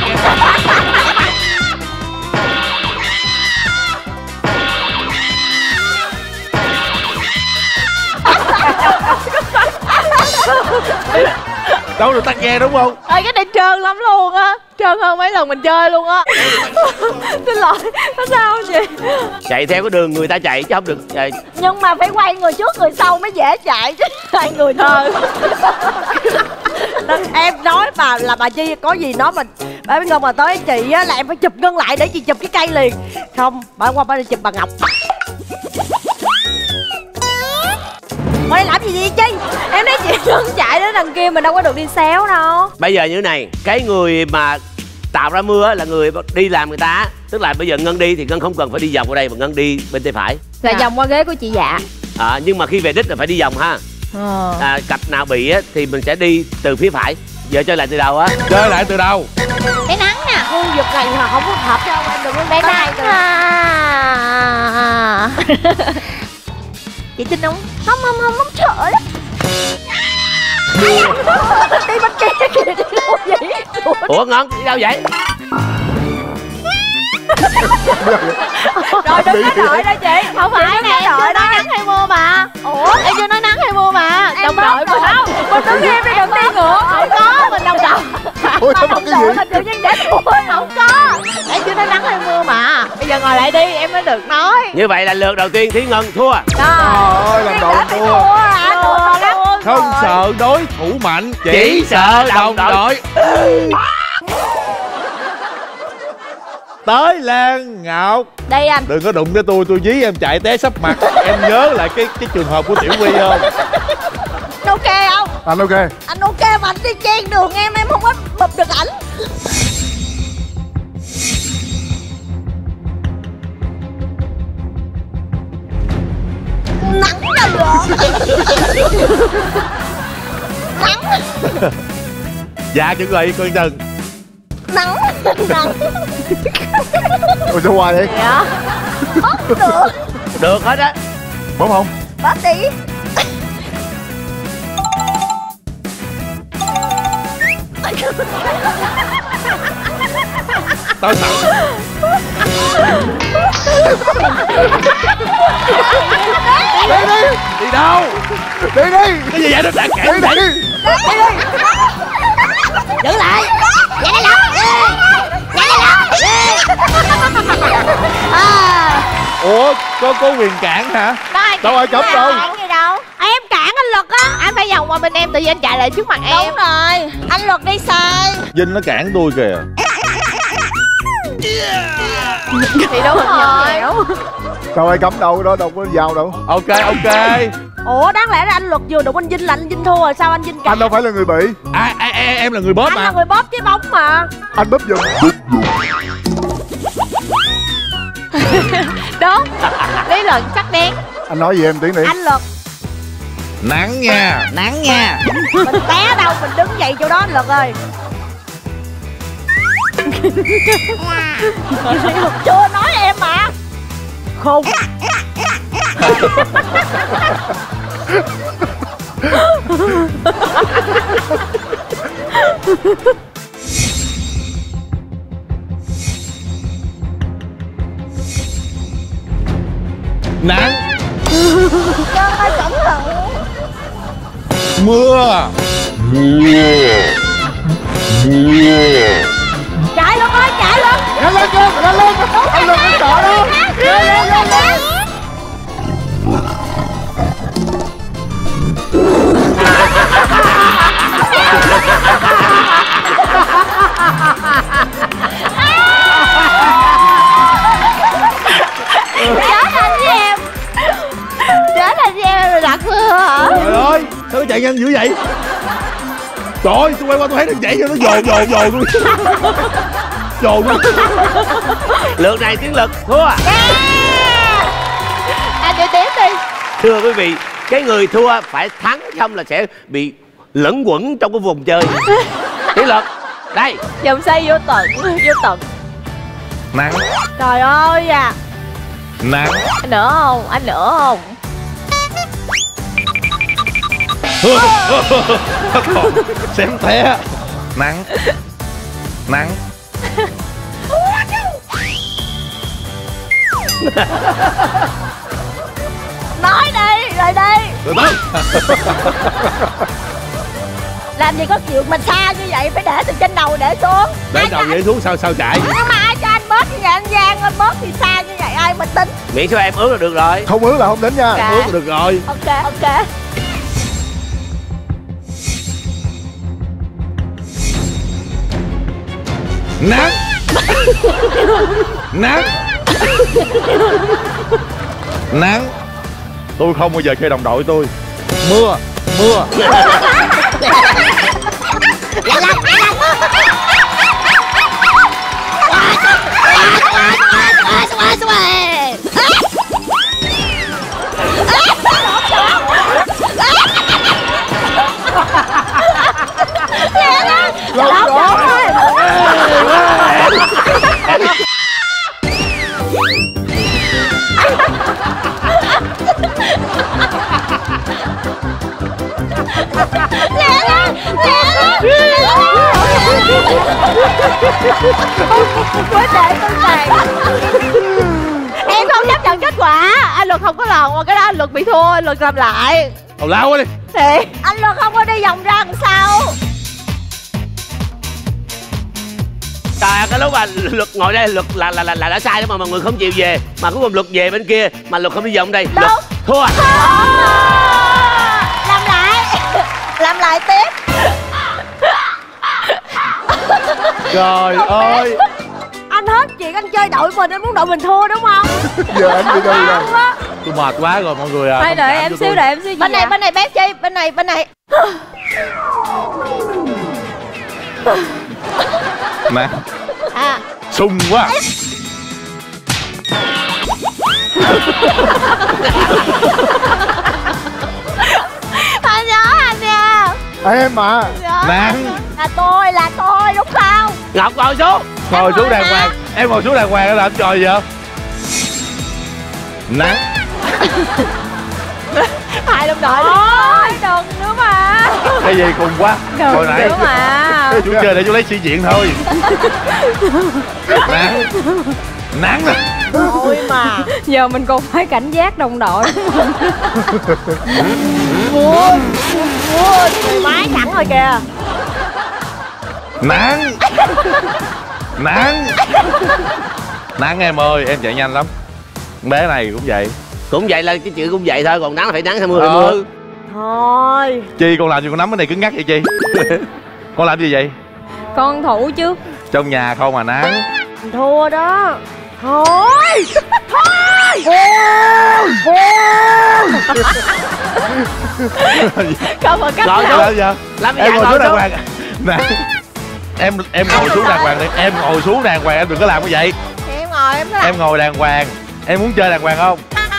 Đâu được tắt ngang đúng không? Ơi cái này trơn lắm luôn á. Trơn hơn mấy lần mình chơi luôn á. Xin lỗi. Nó sao vậy? Chạy theo cái đường người ta chạy chứ không được chạy. Nhưng mà phải quay người trước người sau mới dễ chạy chứ. Hai người thôi. Nên em nói bà là bà Chi có gì nói mình. Bà biết Ngân mà tới chị á là em phải chụp Ngân lại để chị chụp cái cây liền. Không, bà qua bà đi chụp bà Ngọc. Ngồi đây làm gì vậy Chi? Em thấy chị Ngân chạy đến đằng kia mình đâu có được đi xéo đâu. Bây giờ như thế này, cái người mà tạo ra mưa á là người đi làm người ta. Tức là bây giờ Ngân đi thì Ngân không cần phải đi vòng qua đây mà Ngân đi bên tay phải. Là vòng qua ghế của chị Dạ. À, nhưng mà khi về đích là phải đi vòng ha. Ờ. À, cặp nào bị á thì mình sẽ đi từ phía phải. Giờ chơi lại từ đầu á. Chơi lại từ đầu. Bé nắng nè. Khu vực này mà không có hợp cho em đừng có Bé có nắng hai à. Chị tin không? Không không không không sợ lắm. Đi bên kia kìa, đi đâu vậy? Ủa Ngân đi đâu vậy? Rồi đừng có đội đó chị. Không phải nè, em chưa nói nắng hay mưa mà. Ủa? Em chưa nói nắng hay mưa mà. Đồng đội mình không. Mình đứng em đi đừng đi ngược. Không có, mình đồng đội. Ôi, sao Đồng cái gì? đội mình tự nhiên để thua. Không có. Em chưa nói nắng hay mưa mà. Bây giờ ngồi lại đi, em mới được nói. Như vậy là lượt đầu tiên Thúy Ngân thua. Trời ơi, lần đầu thua. Không sợ đối thủ mạnh, chỉ, Chỉ sợ đồng đội. Tới Lan Ngọc. Đây anh. Đừng có đụng tới tôi, tôi dí em chạy té sắp mặt. Em nhớ lại cái cái trường hợp của Tiểu Quy không? Anh ok không? Anh ok. Anh ok mà anh đi chen đường em, em không có bụp được ảnh. Nắng ra rồi. Nắng. Dạ chuẩn bị coi chừng. Nắng. Nắng. Ôi sao hoài vậy? Dạ. Bóp được. Được hết á. Bóp không? Bóp đi. Tao sợ. Đi đi. Đi đâu? Đi đi. Cái gì vậy? Nó đã kể Đi vậy. đi. Giữ lại. Nhảy lên lắm. Nhảy lên lắm. À. Ủa, có có quyền cản hả? Đâu ai cấm đâu. Cản gì đâu. Em cản anh Luật á. Anh phải vòng qua bên em, tự nhiên anh chạy lại trước mặt em. Đúng rồi. Anh Luật đi sai. Vinh nó cản tôi kìa. Thì đúng rồi. Đâu ai cấm đâu, đó đâu có vào đâu. Ok ok. Ủa đáng lẽ là anh Luật vừa đụng anh Vinh là anh Vinh thua rồi, sao anh Vinh cản? Anh đâu phải là người bị. À, à, à, em là người bóp Anh mà. là người bóp trái bóng mà. Anh bóp giùm. Đúng. Lý luận sắc đen. Anh nói gì em tiếng đi. Anh Luật. Nắng nha. Nắng nha. Mình té đâu, mình đứng dậy chỗ đó anh Luật ơi. Chưa nói em mà. Khùng. Nắng. Cho ơi cẩn thận. Mưa. Mưa. Mưa. Chạy luôn ơi, chạy luôn. Nhanh lên cơ, nhanh lên. Anh lên cái sợ đó. Lên lên lên lên. Chết anh với em. Chết anh với em rồi đặt mưa hả? Trời ơi, sao nó chạy nhanh dữ vậy? Trời ơi, tôi quay qua tôi thấy nó chạy cho nó dồn dồn dồn luôn. Dồn luôn. Lượt này Tiến Lực thua. Anh đi tiếp đi. Thưa quý vị, cái người thua phải thắng không là sẽ bị lẫn quẩn trong cái vùng chơi. Tiến Lực, đây. Dòng xoay vô tận, vô tận. Nắng. Trời ơi à. Nắng. Anh nữa không? Anh nữa không? Xem thế. Nắng. Nắng. Nói đi, rồi đi. Từ từ. Làm gì có chuyện mình xa như vậy, phải để từ trên đầu để xuống. Để đầu vậy xuống sao sao chạy? Nhưng mà ai cho anh bớt như vậy, anh Giang anh bớt thì xa như vậy ai mình tính. Miễn sao em ướt là được rồi. Không ướt là không đến nha. Dạ. Ướt là được rồi. Ok ok. Nắng. Nắng. Nắng. Tôi không bao giờ chơi đồng đội tôi. Mưa. Mưa. Lộn đó. Quyết định tôi này. Em không chấp nhận kết quả. Anh Luật không có lần mà cái đó anh Luật bị thua. Anh Luật làm lại. Tào lao quá đi. Thì Anh Luật không có đi vòng ra làm sao. Trời ơi, cái lúc mà Luật ngồi đây Luật là là là, là đã sai đó mà mọi người không chịu về, mà cuối cùng Luật về bên kia mà Luật không đi vòng đây. Luật thua. Làm lại. Làm lại tiếp. Trời ơi. Anh hết chuyện anh chơi đội mình, anh muốn đội mình thua đúng không? Giờ anh đi đâu rồi? Tôi mệt quá rồi mọi người à. Thôi thông đợi cảm em cho xíu, tôi. đợi em xíu. Bên này bên này bếp chi, bên này bên này. Nè. À. Sung quá. Anh nhớ anh nha. Em mà. Nắng. Là tôi, là tôi đúng không? Ngọc ngồi xuống. Ngồi xuống đàng hoàng. Em ngồi xuống đàng hoàng là làm trò gì vậy? Nắng. Hai đồng đội thôi, đừng nữa mà. Cái gì cùng quá. Đừng Hồi nãy nữa mà. chú chơi để chú lấy sĩ diện thôi. Nắng. Nắng nè. Thôi mà. Giờ mình còn phải cảnh giác đồng đội. Buồn. Buồn. Mười mấy thẳng rồi kìa. Nắng. Nắng. Nắng em ơi, em chạy nhanh lắm. Con bé này cũng vậy. Cũng vậy là cái chữ cũng vậy thôi, còn nắng là phải nắng hay mưa phải Ờ. mưa. Thôi. Chi con làm gì con nắm cái này cứng ngắc vậy Chi? Con làm gì vậy? Con thủ chứ. Trong nhà không mà nắng. Thua đó. Thôi. Thôi. Không mà cách Rồi, nào. Làm gì vậy? Làm cái Em dạ ngồi rồi xuống đàng xuống. hoàng. Nè. Em em ngồi xuống đàng hoàng đi. Em ngồi xuống đàng hoàng, em đừng có làm như vậy. Em ngồi em nói. Em ngồi đàng hoàng. Em muốn chơi đàng hoàng không?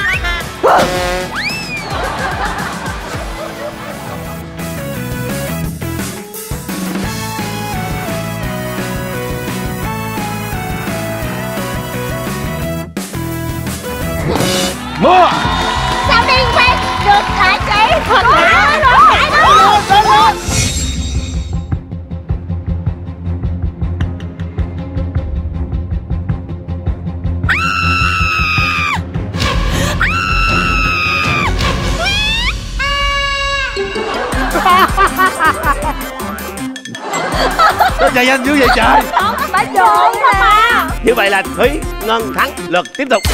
Mưa. Sao điên vậy? Được lại chị. Thật hả? Chạy đó. Lên lên. Sao chạy nhanh dữ vậy trời? Phải trộn mà. Như vậy là Thúy Ngân thắng. Lượt tiếp tục.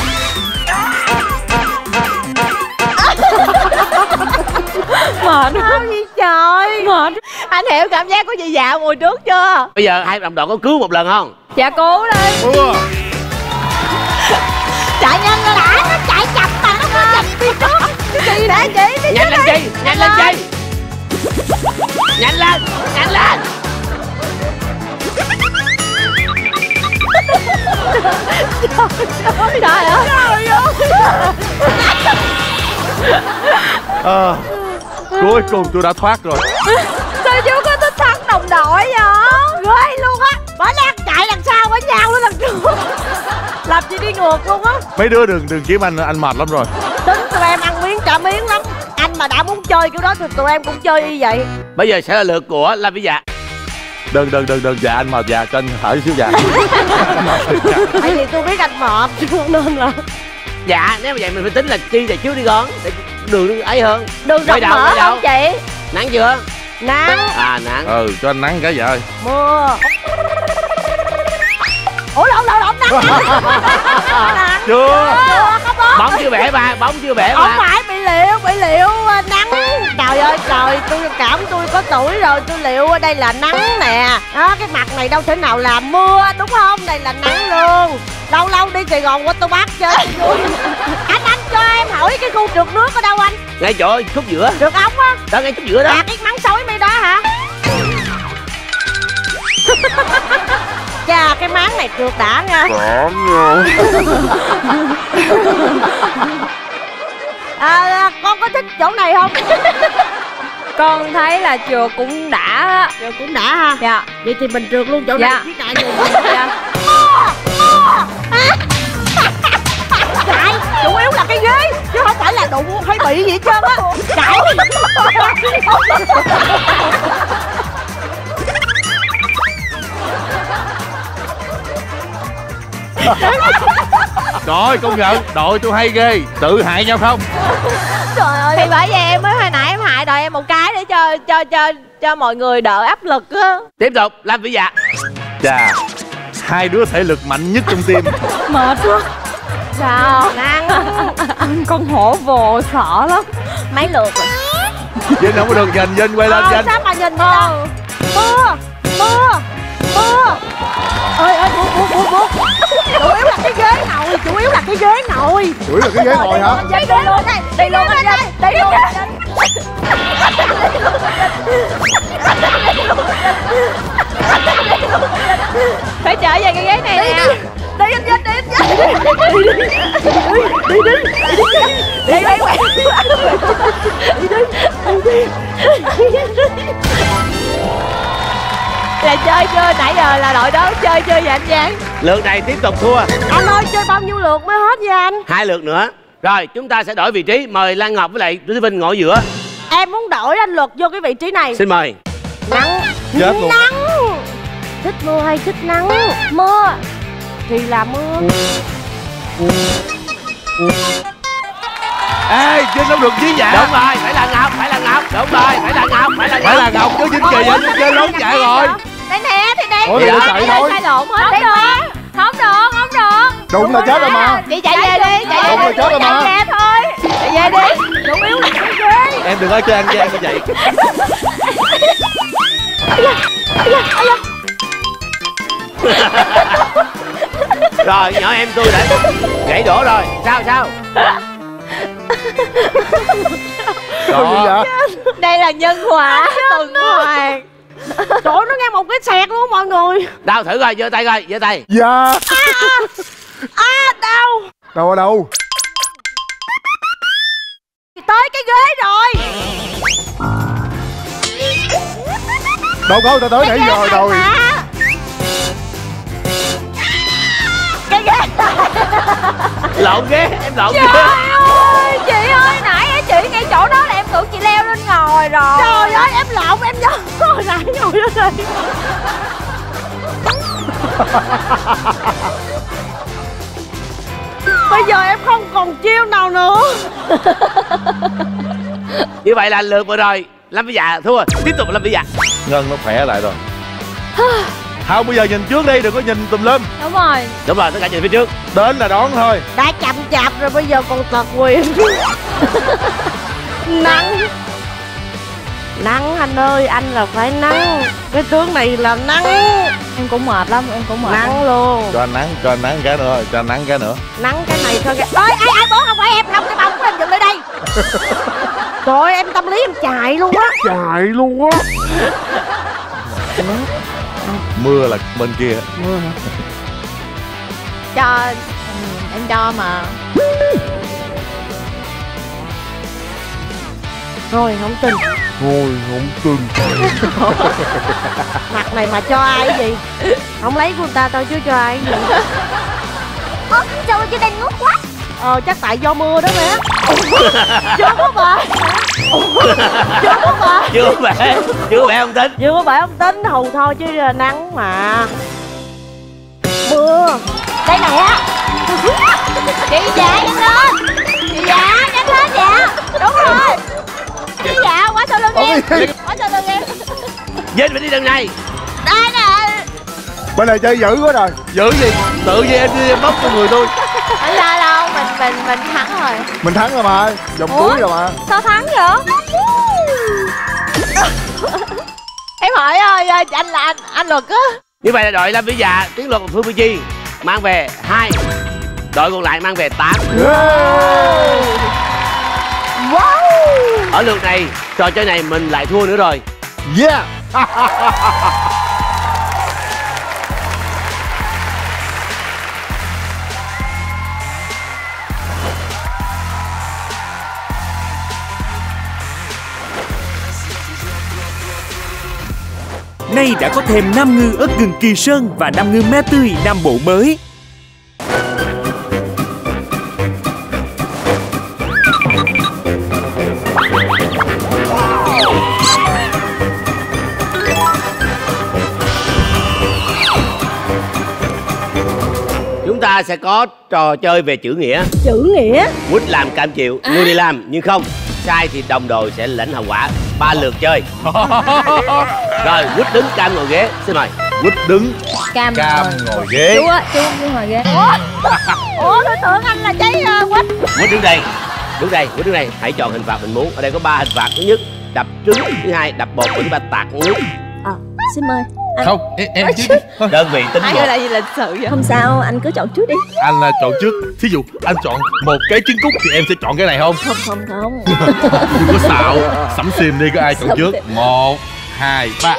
Mệt. Sao vậy trời? Mệt. Anh hiểu cảm giác của chị Dạ mùa trước chưa? Bây giờ hai đồng đội có cứu một lần không? Dạ cố đi. Mưa. Chạy nhanh lên. Đã nó chạy chậm mà nó có chậm đi trước. Chị để chị đi. Nhanh lên Chi, nhanh lên Chi. Nhanh lên, nhanh lên. Trời ơi. Ờ. Cuối cùng tôi đã thoát rồi. Sao chú có thích thắng đồng đội vậy? Ghê luôn á. Bỏ lát chạy lần sau với nhau nữa lần trước. Làm chị đi ngược luôn á. Mấy đứa đừng đừng kiếm anh, anh mệt lắm rồi. Tính tụi em ăn miếng trả miếng lắm. Anh mà đã muốn chơi kiểu đó thì tụi em cũng chơi y vậy. Bây giờ sẽ là lượt của Lam Vĩ Dạ. Đừng đừng đừng đừng dạ anh mệt dạ, cho anh thở chút xíu dạ. Tại vì tôi biết anh mệt nên là Dạ, nếu mà vậy mình phải tính là Chi chạy trước đi con. Để đường ấy hơn. đường Quay rộng đầu, mở quay đầu. không chị? Nắng chưa? Nắng. À nắng. Ừ, cho anh nắng cái dạ ơi. Mưa. Ủa lộn lộn lộn nắng. Nắng. Chưa. Có bóng. Bóng chưa bể mà, bóng chưa bể Không mà. phải bị liệu, bị liệu uh, nắng. Trời ơi trời, tôi cảm tôi có tuổi rồi, tôi liệu ở đây là nắng nè. Đó, cái mặt này đâu thể nào là mưa đúng không? Đây là nắng luôn. Lâu lâu đi Sài Gòn qua Tô Bắc chơi vui. Anh anh cho em hỏi cái khu trượt nước ở đâu anh? Ngay chỗ khúc giữa. Trượt ống á. Đó, ngay khúc giữa đó. À cái mắng xối mi đó hả? Chà cái máng này trượt đã nha. À, con có thích chỗ này không? Con thấy là trượt cũng đã á. Trượt cũng đã ha. Dạ. Vậy thì mình trượt luôn chỗ Dạ. này chứ chạy gì. Dạ. Chạy, chủ yếu là cái ghế chứ không phải là đụng hay bị gì hết trơn á. Chạy. Trời công nhận, đội tôi hay ghê. Tự hại nhau không? Trời ơi. Thì bởi vậy em mới hồi nãy em hại đội em một cái để cho cho cho cho mọi người đỡ áp lực á. Tiếp tục, Lam Vĩ Dạ. Chà, hai đứa thể lực mạnh nhất trong team. Mệt quá. Sao? Nắng. Anh con hổ vồ sợ lắm. Mấy lượt rồi. Vinh không có được nhìn, Vinh quay lên Ờ, Vinh. sao mà nhìn vậy đó? Mưa. Mưa. Mưa. Ơi ơi buông buông buông buông. Chủ yếu là cái ghế ngồi, chủ yếu là cái ghế ngồi. Chủ yếu là cái ghế ngồi hả? Đi đi luôn đây, đi luôn anh Vinh, đi luôn. Phải trở về cái ghế này nè. Đi anh Vinh, đi anh Vinh. Đi đi. Đi đi. Đi đi. Đi đi. Là chơi chưa? Nãy giờ là đội đó chơi chưa vậy anh Giang? Lượt này tiếp tục thua. Anh ơi chơi bao nhiêu lượt mới hết vậy anh? Hai lượt nữa. Rồi chúng ta sẽ đổi vị trí. Mời Lan Ngọc với lại Thúy Vinh ngồi giữa. Em muốn đổi anh Luật vô cái vị trí này. Xin mời. Nắng. Chết luôn. Nắng. Thích mưa hay thích nắng? Mưa thì là mưa. Ê, Vinh không được dí dạ. Đúng rồi, phải là Ngọc, phải là Ngọc. Đúng rồi, phải là Ngọc, phải là Ngọc. Phải là Ngọc chứ Vinh kìa, Vinh chơi lốn chạy rồi. Đây nè thì đây. Ủa, thì nó chạy thôi. Sai lộn hết đấy mà. Không được, không được. Đụng là chết rồi mà. Chị chạy về đi, chạy về Đụng là đi. chết rồi mà. Chạy về thôi. Chạy về đi. Đụng yếu là cái ghê. Em đừng có cho ăn gian như vậy. Rồi nhỏ em tôi đã gãy đổ rồi. Sao sao? Đó. Đây là nhân quả tuần hoàn. Trời ơi, nó nghe một cái xẹt luôn mọi người. Đâu thử coi, giơ tay coi, giơ tay. Dạ. À đau. Đâu ở đâu? Tới cái ghế rồi. Đâu có, ta tới nãy giờ rồi. Cái ghế. Lộn ghế, em lộn ghế. Trời ơi, chị ơi, nãy chị ngay chỗ đó là em tưởng chị leo lên ngồi rồi. Trời ơi, em lộn, em nhớ hồi nãy ngồi lên đây. Bây giờ em không còn chiêu nào nữa. Như vậy là lượt vừa rồi Lâm Vĩ Dạ thua. Tiếp tục Lâm Vĩ Dạ. Ngân nó khỏe lại rồi. Không, bây giờ nhìn trước đi, đừng có nhìn tùm lum. Đúng rồi. Đúng rồi, tất cả nhìn phía trước. Đến là đón thôi. Đã chậm chạp rồi bây giờ còn tật quyền. Nắng. Nắng anh ơi, anh là phải nắng. Cái tướng này là nắng. Em cũng mệt lắm, em cũng mệt. Nắng luôn. Cho anh nắng, cho anh nắng cái nữa, cho anh nắng cái nữa. Nắng cái này thôi kìa. Ơi, ai ai bố không phải em, không cái bông của em dựng lại đây. Trời ơi, em tâm lý em chạy luôn á. Chạy luôn á. Mưa là bên kia. Mưa hả? Cho ừ, em cho mà. Thôi không tin. Thôi không tin. Mặt này mà cho ai cái gì? Không lấy của người ta thôi chứ cho ai cái gì? Ơ, sao trên đây ngút quá. Ờ, chắc tại do mưa đó mẹ. Chưa có bể. Chưa có bể. Chưa bể, chưa bể không tính. Chưa có bể không tính, hù thôi chứ nắng mà. Mưa. Đây này á. Chị dạ nhanh lên. Chị dạ nhanh lên dạ. Đúng rồi. Chị dạ quá sau lưng em. Quá sau lưng em. Vinh phải đi đường này. Đây nè. Bên này chơi dữ quá rồi. Giữ gì? Tự nhiên em đi em bóc cho người tôi. Anh lo đâu, mình mình mình thắng rồi. Mình thắng rồi mà. Vòng Ủa? cuối rồi mà. Sao thắng vậy? Em hỏi ơi, anh là anh anh Luật á. Như vậy là đội Lâm Vĩ Dạ, Tiến Luật và Phương Mỹ Chi mang về hai. Đội còn lại mang về tám. Yeah. Wow. Ở lượt này, trò chơi này mình lại thua nữa rồi. Yeah. Nay đã có thêm Nam Ngư ớt gừng Kỳ Sơn và Nam Ngư me tươi Nam Bộ mới. Chúng ta sẽ có trò chơi về chữ nghĩa. Chữ nghĩa. Quýt làm cam chịu, người đi làm nhưng không. Sai thì đồng đội sẽ lãnh hậu quả. Ba lượt chơi. Rồi, Quýt đứng, Cam ngồi ghế. Xin mời. Quýt đứng, Cam, Cam ngồi ghế. Chú á, chú chú ngồi ghế. Ủa, tôi tưởng anh là cháy uh, quýt. Quýt đứng đây. Đứng đây, Quýt đứng đây. Hãy chọn hình phạt mình muốn. Ở đây có ba hình phạt. Thứ nhất, đập trứng. Thứ hai, đập bột. Thứ ba, tạt nước. À, xin mời. Anh... Không, em, em trước. Đơn vị tính Ai một. ơi là gì lịch sự vậy? Không sao, anh cứ chọn trước đi. Anh là chọn trước. Thí dụ anh chọn một cái trứng cút thì em sẽ chọn cái này không? Không, không, không. Đừng có xạo. Sắm sim đi, có ai chọn Sắm trước? sim. Một, hai, ba.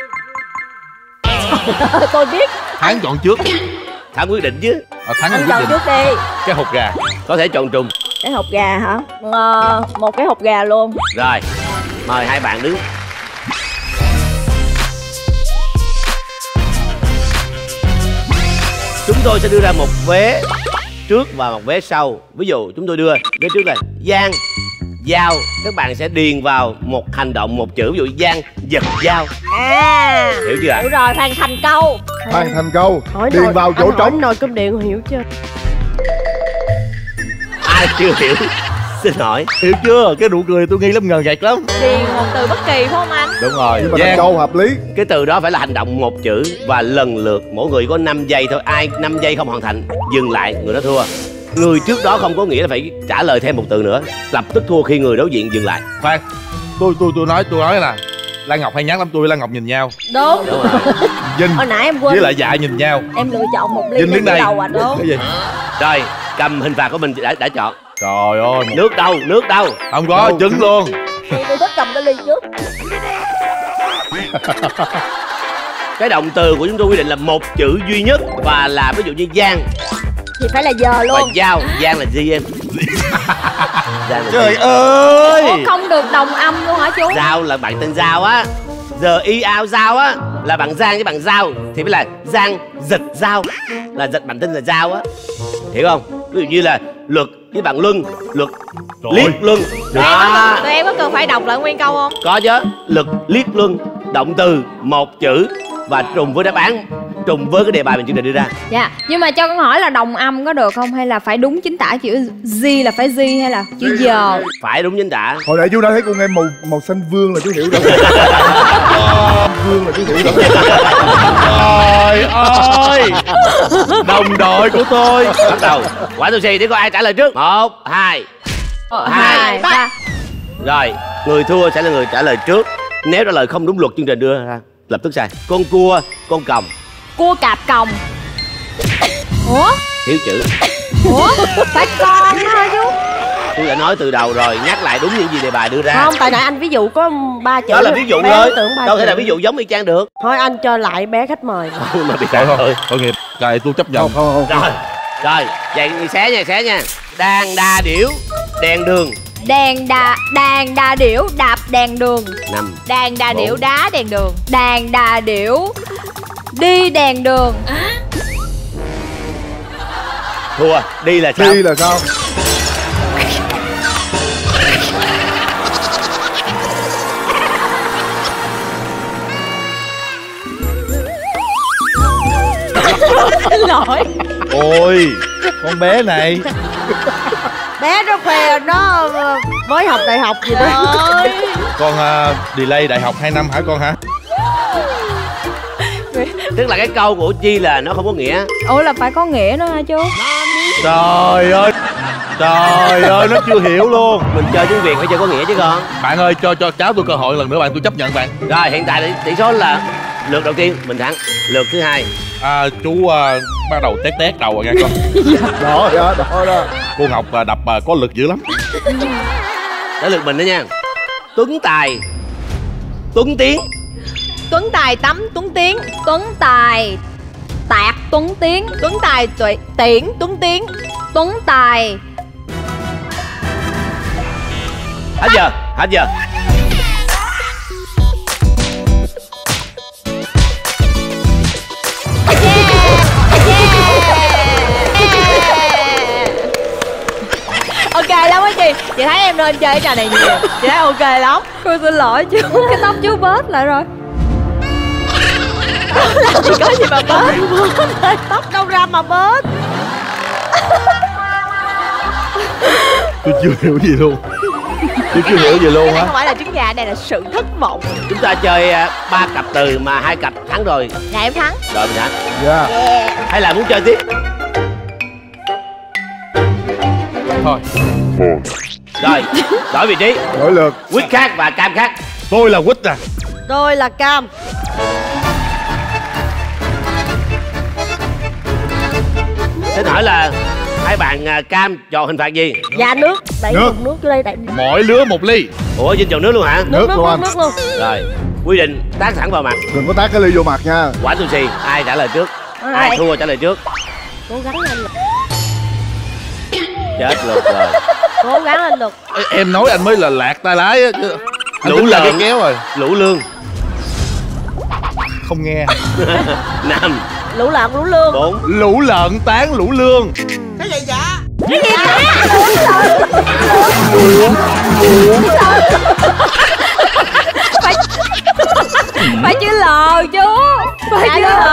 Tôi biết. Thắng chọn trước. Thắng quyết định chứ. À, Thắng Anh quyết chọn định. trước đi. Cái hột gà. Có thể chọn trùng. Cái hộp gà hả? Ờ, một cái hộp gà luôn. Rồi, mời hai bạn đứng. Chúng tôi sẽ đưa ra một vé trước và một vé sau. Ví dụ chúng tôi đưa vé trước là Giang dao, các bạn sẽ điền vào một hành động một chữ, ví dụ Giang giật dao. À, hiểu chưa ạ? hiểu rồi, hoàn thành câu. Hoàn thành câu. Hỏi Điền nồi, vào chỗ anh hỏi trống. nồi cơm điện hiểu chưa? Ai chưa hiểu xin hỏi. Hiểu chưa? Cái nụ cười tôi nghi lắm, ngờ ngạch lắm. Điền một từ bất kỳ phải không anh? Đúng rồi. Nhưng mà Giang. thành câu hợp lý. Cái từ đó phải là hành động một chữ và lần lượt mỗi người có năm giây thôi. Ai năm giây không hoàn thành dừng lại, người đó thua. Người trước đó không có nghĩa là phải trả lời thêm một từ nữa, lập tức thua khi người đối diện dừng lại. Khoan, tôi tôi tôi nói tôi nói là Lan Ngọc hay nhắc lắm, tôi với Lan Ngọc nhìn nhau. Đúng. Đúng rồi. Vinh Hồi nãy em quên. với lại Dạ nhìn nhau. Em lựa chọn một ly Vinh đứng đây. đầu à, đúng. Cái gì? Rồi cầm hình phạt của mình đã đã chọn. Trời ơi. Nước đâu? Nước đâu? Không có Đâu? trứng luôn. Tôi tôi thích cầm cái ly trước. Cái động từ của chúng tôi quy định là một chữ duy nhất và là ví dụ như Giang Thì phải là giờ và luôn. Giao. Giang là gì em? Giang là Trời gì? ơi. Ủa, không được đồng âm luôn hả chú? Giao là bạn tên Giao á. Giờ y ao Giao á là bạn Giang với bạn Giao thì phải là Giang giật Giao, là giật bạn tên là Giao á, hiểu không? Ví dụ như là Luật với bạn Luân, Luật liếc Luân. Tụi em, có Đó. cần, tụi em có cần phải đọc lại nguyên câu không? Có chứ. Luật liếc Luân, động từ một chữ và trùng với đáp án, trùng với cái đề bài mình chương trình đưa ra. Dạ, nhưng mà cho con hỏi là đồng âm có được không? Hay là phải đúng chính tả chữ G là phải G hay là chữ giờ? Phải đúng chính tả. Hồi nãy chú đã thấy con em màu màu xanh vương là chú hiểu rồi. Vương là chú hiểu rồi. Trời ơi. Đồng đội của tôi. Bắt đầu. Quả tôi xì để coi ai trả lời trước. Một, hai, hai, ba. rồi. Người thua sẽ là người trả lời trước. Nếu trả lời không đúng luật chương trình đưa ra, lập tức sai. Con cua, con còng. Cua cạp còng. Ủa? Thiếu chữ. Ủa? Phải con đó hả chú? Tôi đã nói từ đầu rồi, nhắc lại đúng những gì đề bài đưa ra. Không, tại nãy anh ví dụ có ba chữ. Đó là ví dụ bé thôi. tưởng ba Đâu thể chữ. là ví dụ giống y chang được. Thôi anh cho lại bé khách mời. Nhưng mà bị Thôi sai thôi, thôi. tội nghiệp. Trời, tôi chấp nhận. Không không không. Rồi, rồi, vậy xé nha, xé nha. Đàn đà điểu, đèn đường. Đàn đà, đàn đà điểu đạp đèn đường. Năm. Đàn đà điểu đá đèn đường. Đàn đà điểu đi đèn đường. Thua, đi là sao? Đi là sao? Xin lỗi. Ôi, con bé này. Bé nó khoe nó mới học đại học gì đó. Ơi. Con uh, delay đại học hai năm hả con hả? Tức là cái câu của Chi là nó không có nghĩa. Ủa là phải có nghĩa nữa hả chú? Trời ơi. Trời ơi, nó chưa hiểu luôn. Mình chơi tiếng Việt phải chơi có nghĩa chứ con. Bạn ơi, cho cho cháu tôi cơ hội lần nữa bạn, tôi chấp nhận bạn. Rồi, hiện tại tỷ, tỷ số là lượt đầu tiên mình thắng. Lượt thứ hai. À, chú uh, bắt đầu tét tét đầu rồi nghe con. Đó đó đó đó. Cô Ngọc uh, đập uh, có lực dữ lắm. Tới lượt mình đó nha. Tuấn Tài, Tuấn Tiến. Tuấn Tài tắm Tuấn Tiến. Tuấn Tài tạc Tuấn Tiến. Tuấn Tài tuệ tiễn Tuấn Tiến. Tuấn Tài. Hết giờ, hết giờ. Ok lắm á chị. Chị thấy em nên chơi cái trò này nhiều. Chị thấy ok lắm. Cô xin lỗi chú, cái tóc chú bớt lại rồi. Chị có gì mà bớt. Tóc đâu ra mà bớt. Tôi chưa hiểu gì luôn. Tôi chưa hiểu gì luôn Cái này hả? không phải là trứng gà, này là sự thất vọng. Chúng ta chơi à, ba cặp từ mà hai cặp thắng rồi. Dạ em thắng. Rồi mình thắng. Dạ. Hay là muốn chơi tiếp? Thôi, Rồi, đổi vị trí. Đổi lượt. Quyết khác và Cam khác. tôi là Quýt à. Tôi là Cam. Xin hỏi là hai bạn à, Cam chọn hình phạt gì? Dạ nước. Đẩy Nước. một nước vô đây. Đẩy Mỗi lứa một ly. Ủa, Vinh chọn nước luôn hả? nước Nước nước luôn nước, anh. nước luôn. Rồi, quy định tát thẳng vào mặt. Đừng có tát cái ly vô mặt nha. Quả tu xì, ai trả lời trước? Rồi. Ai thua trả lời trước? Cố gắng lên lực. Chết luôn rồi. Cố gắng lên lực. Ê, em nói anh mới là lạc tay lái á chứ. Anh Lũ tính là lợn. cái kéo rồi. Lũ lương. Không nghe. Năm, Lũ lợn lũ lương. bốn, Lũ lợn tán lũ lương. Cái này dạ? Cái gì hả? Phải phải chữ L chú. Phải chữ L.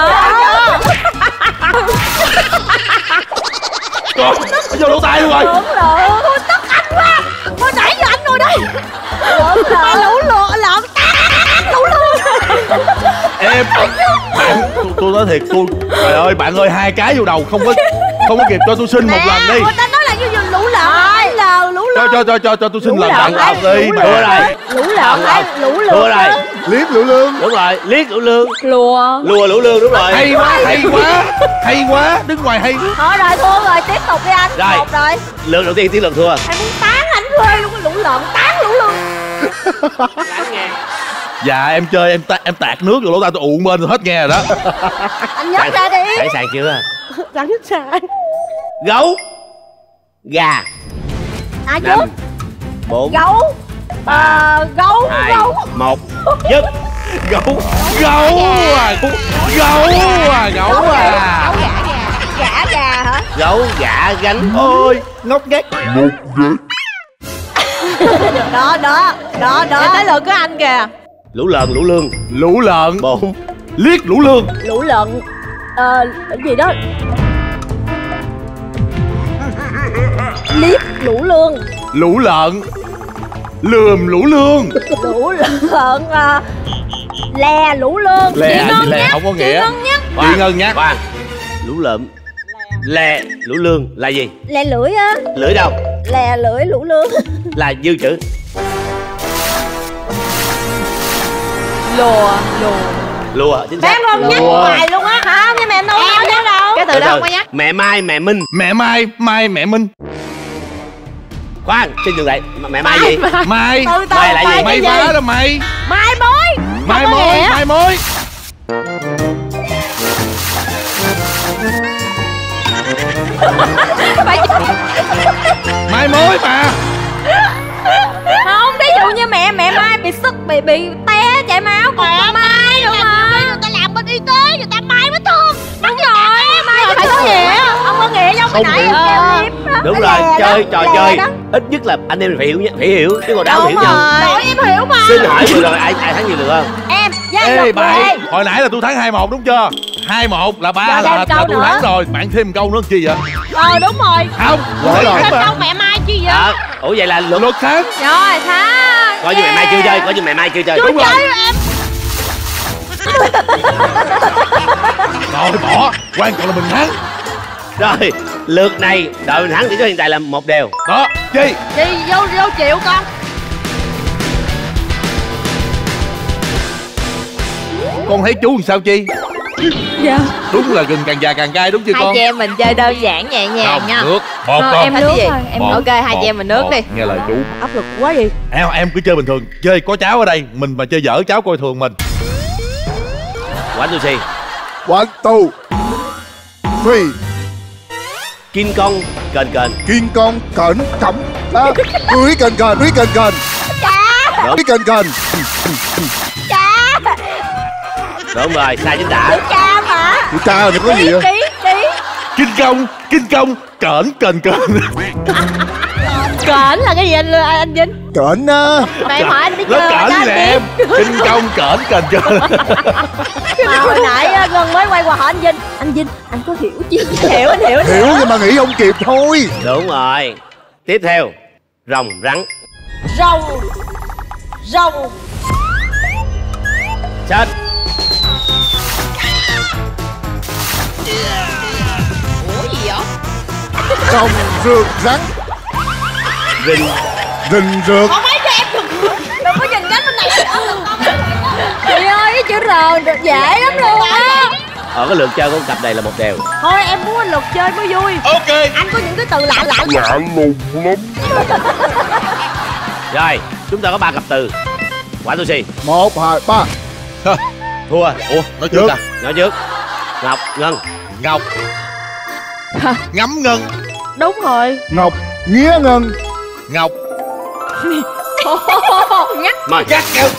Trời, vô lỗ tai luôn rồi. Lưỡng lự. Thôi tức anh quá. Hồi nãy giờ anh ngồi đây. Lưỡng lự. Lũ lụa lợn. Lũ lụa. Em bạn, tôi, tôi nói thiệt tôi, trời ơi bạn ơi, hai cái vô đầu không có không có kịp, cho tôi xin một lần đi. Người ta nói là như lũ lợn. Lờ lũ Cho lợn. cho cho cho cho tôi xin Lũ lần lợn bạn ấy, đi. lũ Bạn lợn. ơi. Lũ lợn ấy. Lũ lụa. Thua rồi. Liếp lũ lương. Đúng rồi, liếc lũ lương. Lùa. Lùa lũ lương, đúng rồi. Hay quá, hay quá, hay quá, đứng ngoài hay. Thôi rồi thua rồi, tiếp tục đi anh. Rồi. Một rồi. Lượt đầu tiên Tiến Lần thua. Anh muốn tán anh thuê luôn cái lũ lợn, tán lũ lương. Dạ em chơi em ta, em tạt nước vô lỗ tai tôi ụn bên hết nghe rồi đó. Anh nhấc ra đi. Sẵn sàng chưa? Sẵn sàng. Gấu, gà, Ai năm, trước? bốn, Gấu. Ờ, gấu, hai, gấu. một, dứt. Gấu, gấu à, gấu à, gấu à. Gã gà hả? Gấu, gà, gánh. Ôi, ngốc nghếch. Đó, đó, đó, Để đó. tới lượt của anh kìa. Lũ lợn, lũ lương. Lũ lợn, Bốn. liếc lũ lương. Lũ lợn. Ờ, cái gì đó? Liếp lũ lương. Lũ lợn, lườm lũ lương. Lũ lợn. À, lè lũ lương. Lè gì lè không có nghĩa. Chị Ngân nhắc. Khoan. Lũ lợm, lè, lũ lương là gì? Lè lưỡi á. Lưỡi đâu? Lè lưỡi lũ lương. Là dư chữ. Lùa. Lùa. Lùa, chính xác. Em không nhắc hoài luôn á. Không, nhưng mà em đâu nói nhắc đâu. Cái từ Từ đó từ. không có nhắc. Mẹ Mai, mẹ Minh. Mẹ Mai, Mai mẹ Minh. Khoan, xin dừng lại. M- Mẹ Mai gì? Mai, Từ từ. Mai là gì? Mai vá đó mày. Mai mối. Mai Không có mối, nghĩa. mai mối. Mai mối mà. Không, ví dụ như mẹ mẹ Mai bị sức bị bị té chảy máu còn mẹ Mai được mà. Người ta làm bên y tế, người ta mai vết thương. Đúng rồi, Mai Phải phải có có nghĩa. nghĩa. Không có nghĩa giống cái Không nãy hiểu. em kêu liếp đó. Đúng Cái rồi, lè chơi đó, trò lè chơi. đó. Ít nhất là anh em phải hiểu nhé, phải hiểu. Chứ còn đâu Đúng hiểu nhau. rồi. Nội em hiểu mà. Xin hỏi vừa rồi ai ai thắng nhiều được không? Em với anh Ê Lục bạn, Lê. hồi nãy là tôi thắng hai một đúng chưa? Hai một là ba Giờ là, thêm là câu tôi nữa. thắng rồi. Bạn thêm câu nữa chi vậy? Ờ đúng rồi. Không, Rồi, tôi rồi. thắng mà. Câu mẹ Mai chứ gì á. Ờ, ủa vậy là luật Luật thắng. Rồi, thắng. coi như mẹ Mai chưa chơi, coi như mẹ Mai chưa chơi. Đúng rồi. em. Rồi bỏ, quan trọng là mình thắng. Rồi, lượt này đội mình thắng thì cho hiện tại là một đều. Đó, chi? Đi vô vô chịu con. Con thấy chú làm sao chi? Dạ. Đúng là gừng càng già càng cay đúng chưa Hai con? chị em mình chơi đơn giản nhẹ nhàng Không, nha. nước. Một Thôi, con. em Thích nước gì? thôi, em Một, Ok, hai một, chị em mình nước một. đi. Nghe lời chú. Áp lực quá gì. Em em cứ chơi bình thường, chơi có cháu ở đây, mình mà chơi dở cháu coi thường mình. One, two, three. One, two, three. King Kong, kền kền. King Kong cẩn cẩm. À, cưới kền kền, cưới kền kền. Đúng, Cưới kền kền. đúng rồi, sai chính tả. Cha mà. Chữ cha này có gì vậy? Ký ký. Kinh công, kinh công, cỡn kền kền. Cỡn là cái gì anh anh Vinh? Cẩn á. Mày hỏi anh biết Nó chưa? cỡn Đó, gì nè em? Kinh công, cỡn kền kền. Mà hồi nãy á, Ngân mới quay qua hỏi anh Vinh. Anh Vinh, anh có hiểu chứ? Hiểu anh hiểu. Hiểu nhưng mà nghĩ không kịp thôi. Đúng rồi. Tiếp theo, rồng rắn. Rồng. Rồng. Chết. Rồng rượt rắn. Rình. Rình rượt. Không mấy cho em đừng đừng có nhìn cái bên này. Chị ơi, cái chữ R dễ lắm luôn á. Ở cái lượt chơi của cặp này là một đều. Thôi em muốn anh Lục chơi mới vui. Ok. Anh có những cái từ lạ lạ. Lạ lùng lắm. Rồi, chúng ta có ba cặp từ. One, two, three. Một, hai, ba. Thua. Ủa, nói trước Trước. à? Nói trước. Ngọc, Ngân. Ngọc. Ngắm ngân. Đúng rồi. Ngọc, nghĩa ngân. Ngọc. Nhắc. Mời. Chắc kêu.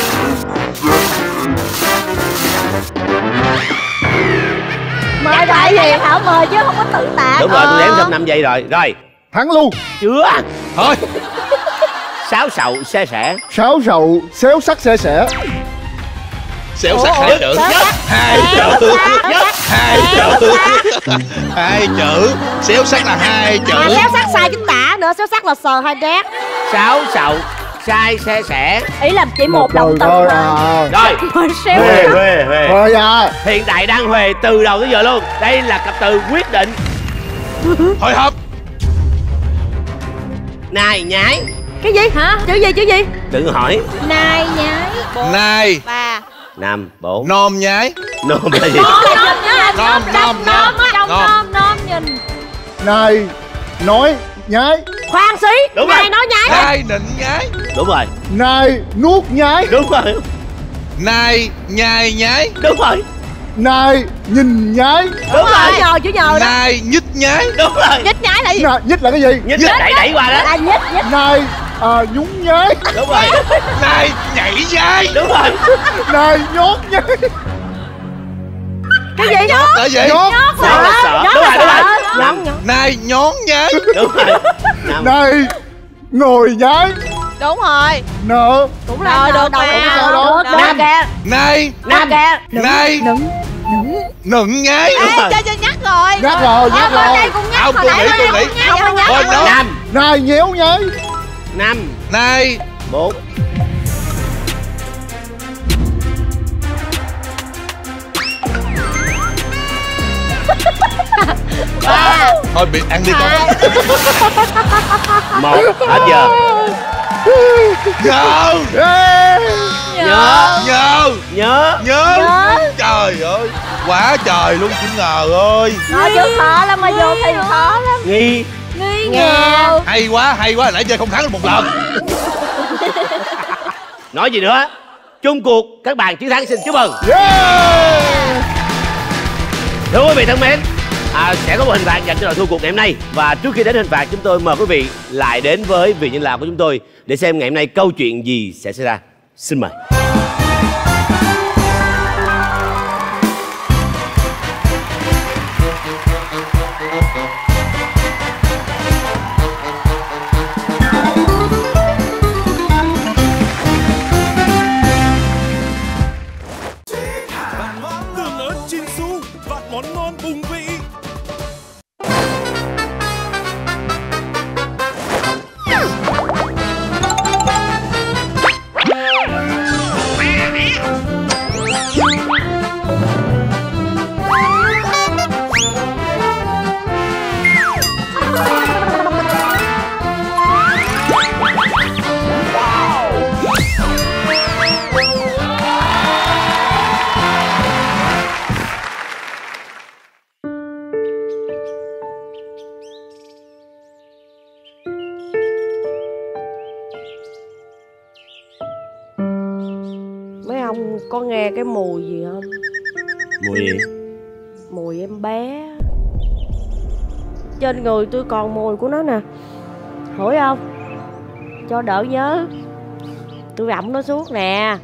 Mời đại. gì Thảo mời chứ không có tự tạ. Đúng rồi, tôi đếm xong năm giây rồi. Rồi. Thắng luôn. Chưa. Thôi. Sáu sậu xe sẻ. Sáu sậu xéo sắc xe sẻ. Xéo sắc hai chữ. Hai chữ. Hai chữ. Hai chữ. Xéo sắc là hai chữ. Mà xéo sắc sai chính tả nữa, xéo sắc là sờ hai đét. Sáu sậu sai xe sẻ. Ý là chỉ một, một động từ thôi à. Rồi. Xéo Huề huề huề. Huề à. Hiện tại đang huề từ đầu tới giờ luôn. Đây là cặp từ quyết định. Hồi hộp. Nài nhái. Cái gì hả? Chữ gì chữ gì? Tự hỏi. Nai nhái. Này. Ba. Năm bốn. Nom nhái. Nom là gì? Nom nom nom. Trong nom nom nhìn. Này nói nhái. Khoan xí. Đúng Này rồi. nói nhái. Này nịnh nhái. Đúng rồi. Này nuốt nhái. Đúng rồi. Này nhai nhái. Đúng rồi. Này nhìn nhái. Đúng rồi. Chữ nhờ chữ nhờ đó. Này nhích nhái. Đúng rồi. Nhích nhái là gì? Này, nhích là cái gì? Nhích là đẩy đẩy qua đó. À nhích nhích. Này à, nhún nhái. Đúng rồi. Này nhảy nhái. Đúng rồi. Này nhốt nhái. Cái gì đó? Là gì? Nhốt. Nhón là sợ. Đúng rồi, đúng rồi. Năm. Này nhón nhái. Đúng rồi. Năm. Này ngồi nhái. Đúng rồi. Nợ. Cũng là Được đầu mà. sao đó. Được Năm. kìa. Này. Năm kìa. Này. Nựng. Nựng. Nựng nhái. Đúng Ê, rồi. cho cho nhắc rồi. Nhắc rồi nhắc Ờ, bên rồi. đây cũng nhắc. Không, Hồi tôi nãy nghĩ, bên tôi đây nghĩ. cũng nhắc. Không có nhắc. Thôi đó. Năm. Này nhéo nhái. Năm. Này. Bốn. Ba. Thôi bị ăn đi con. Một. Hết giờ. Nhớ. Ê. Nhớ. Nhớ. Nhớ. Nhớ. Nhớ. Trời ơi. Quá trời luôn chị Ngờ ơi. Nói chữ khó lắm mà vô thì khó lắm. Nghi. Nghi Nghe. ngờ. Hay quá hay quá, nãy giờ không thắng được một lần. Nói gì nữa? Chung cuộc các bạn chiến thắng xin chúc mừng. Yeah. Thưa quý vị thân mến, à, sẽ có một hình phạt dành cho đội thua cuộc ngày hôm nay. Và trước khi đến hình phạt, chúng tôi mời quý vị lại đến với vị nhân lão của chúng tôi để xem ngày hôm nay câu chuyện gì sẽ xảy ra. Xin mời. Tương ớt Chinsu, vạn món ngon bùng vị. Mấy ông có nghe cái mùi gì không? Mùi gì? Mùi em bé. Trên người tôi còn mùi của nó nè. Hỏi không? Cho đỡ nhớ. Tôi ẩm nó suốt nè.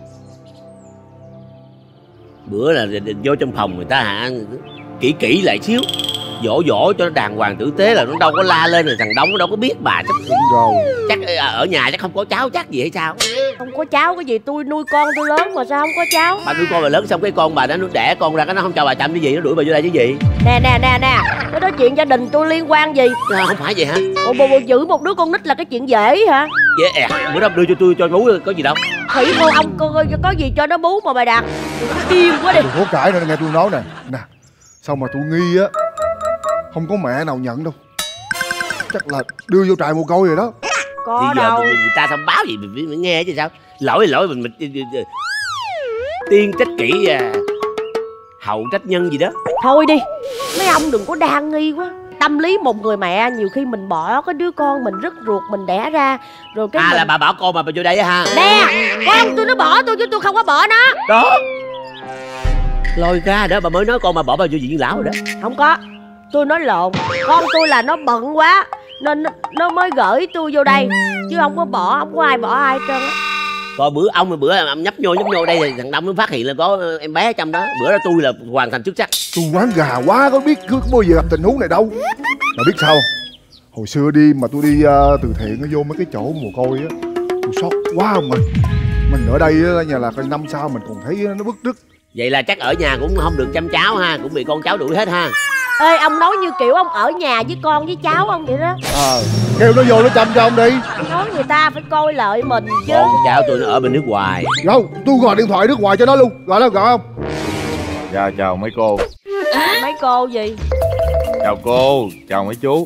Bữa là vô trong phòng người ta hả, kỹ kỹ lại xíu, dỗ dỗ cho nó đàng hoàng tử tế, là nó đâu có la lên rồi thằng Đông nó đâu có biết bà. Chắc Rồi. chắc ở nhà chắc không có cháu chắc gì hay sao? Không có cháu cái gì, tôi nuôi con tôi lớn mà sao không có cháu? Bà nuôi con bà lớn xong cái con bà nó nó đẻ con ra cái nó không cho bà chăm cái gì, nó đuổi bà vô đây chứ gì? Nè nè nè nè, cái đó chuyện gia đình tôi liên quan gì? À, không phải vậy hả? Bộ bộ, bộ giữ một đứa con nít là cái chuyện dễ hả? Dễ ẹt, bữa đó đưa cho tôi cho bú có gì đâu. Thủy cô ông có, có, có gì cho nó bú mà bà đặt. Im quá đi. Đừng có cãi nữa, nghe tôi nói nè. Nè, sao mà tôi nghi á, không có mẹ nào nhận đâu. Chắc là đưa vô trại mồ côi rồi đó. Có Bây giờ đâu. mình, người ta thông báo gì mình phải nghe chứ sao? Lỗi là lỗi mình, mình tiên trách kỹ à, hậu trách nhân gì đó. Thôi đi, mấy ông đừng có đa nghi quá. Tâm lý một người mẹ nhiều khi mình bỏ cái đứa con mình rất ruột mình đẻ ra rồi cái À mình... là bà bảo con mà bà vô đây á ha? Nè, con tôi nó bỏ tôi chứ tôi không có bỏ nó. Đó, lôi ra đó bà mới nói con mà bỏ bà vô viện lão rồi đó. Không có, tôi nói lộn. Con tôi là nó bận quá nên nó, nó mới gửi tôi vô đây chứ không có bỏ, không có ai bỏ ai hết trơn á. Coi bữa ông bữa ông nhấp nhô nhấp nhô đây thì thằng Đông nó phát hiện là có em bé trong đó. Bữa đó tôi là hoàn thành xuất sắc. Tôi quán gà quá, có biết cứ bao giờ gặp tình huống này đâu. Mà biết sao? Hồi xưa đi mà tôi đi uh, từ thiện nó vô mấy cái chỗ mồ côi á, tôi sót quá không mình. Mình ở đây á, nhà là coi năm sau mình còn thấy nó bức rứt. Vậy là chắc ở nhà cũng không được chăm cháu ha, cũng bị con cháu đuổi hết ha. Ê, ông nói như kiểu ông ở nhà với con với cháu ông vậy đó. Ờ, à, kêu nó vô nó chăm cho ông đi. Nói người ta phải coi lợi mình chứ. Con cháu tôi nó ở bên nước ngoài. Đâu, tôi gọi điện thoại nước ngoài cho nó luôn. Gọi nó gọi không? Dạ chào mấy cô. Mấy cô gì? Chào cô, chào mấy chú.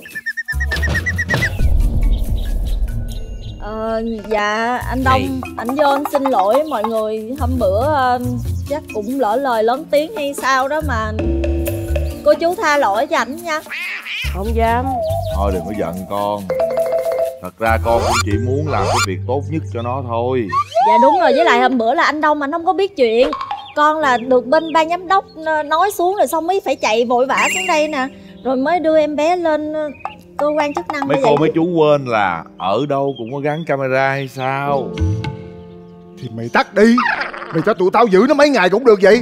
Ờ, dạ anh Đông, anh vô anh xin lỗi mọi người. Hôm bữa uh, chắc cũng lỡ lời lớn tiếng hay sao đó mà cô chú tha lỗi cho ảnh nha. Không dám. Thôi đừng có giận con. Thật ra con cũng chỉ muốn làm cái việc tốt nhất cho nó thôi. Dạ đúng rồi, với lại hôm bữa là anh Đông anh không có biết chuyện. Con là được bên ban giám đốc nói xuống rồi xong mới phải chạy vội vã xuống đây nè. Rồi mới đưa em bé lên cơ quan chức năng. Mấy cô mấy chú quên là ở đâu cũng có gắn camera hay sao? Thì mày tắt đi. Mày cho tụi tao giữ nó mấy ngày cũng được vậy.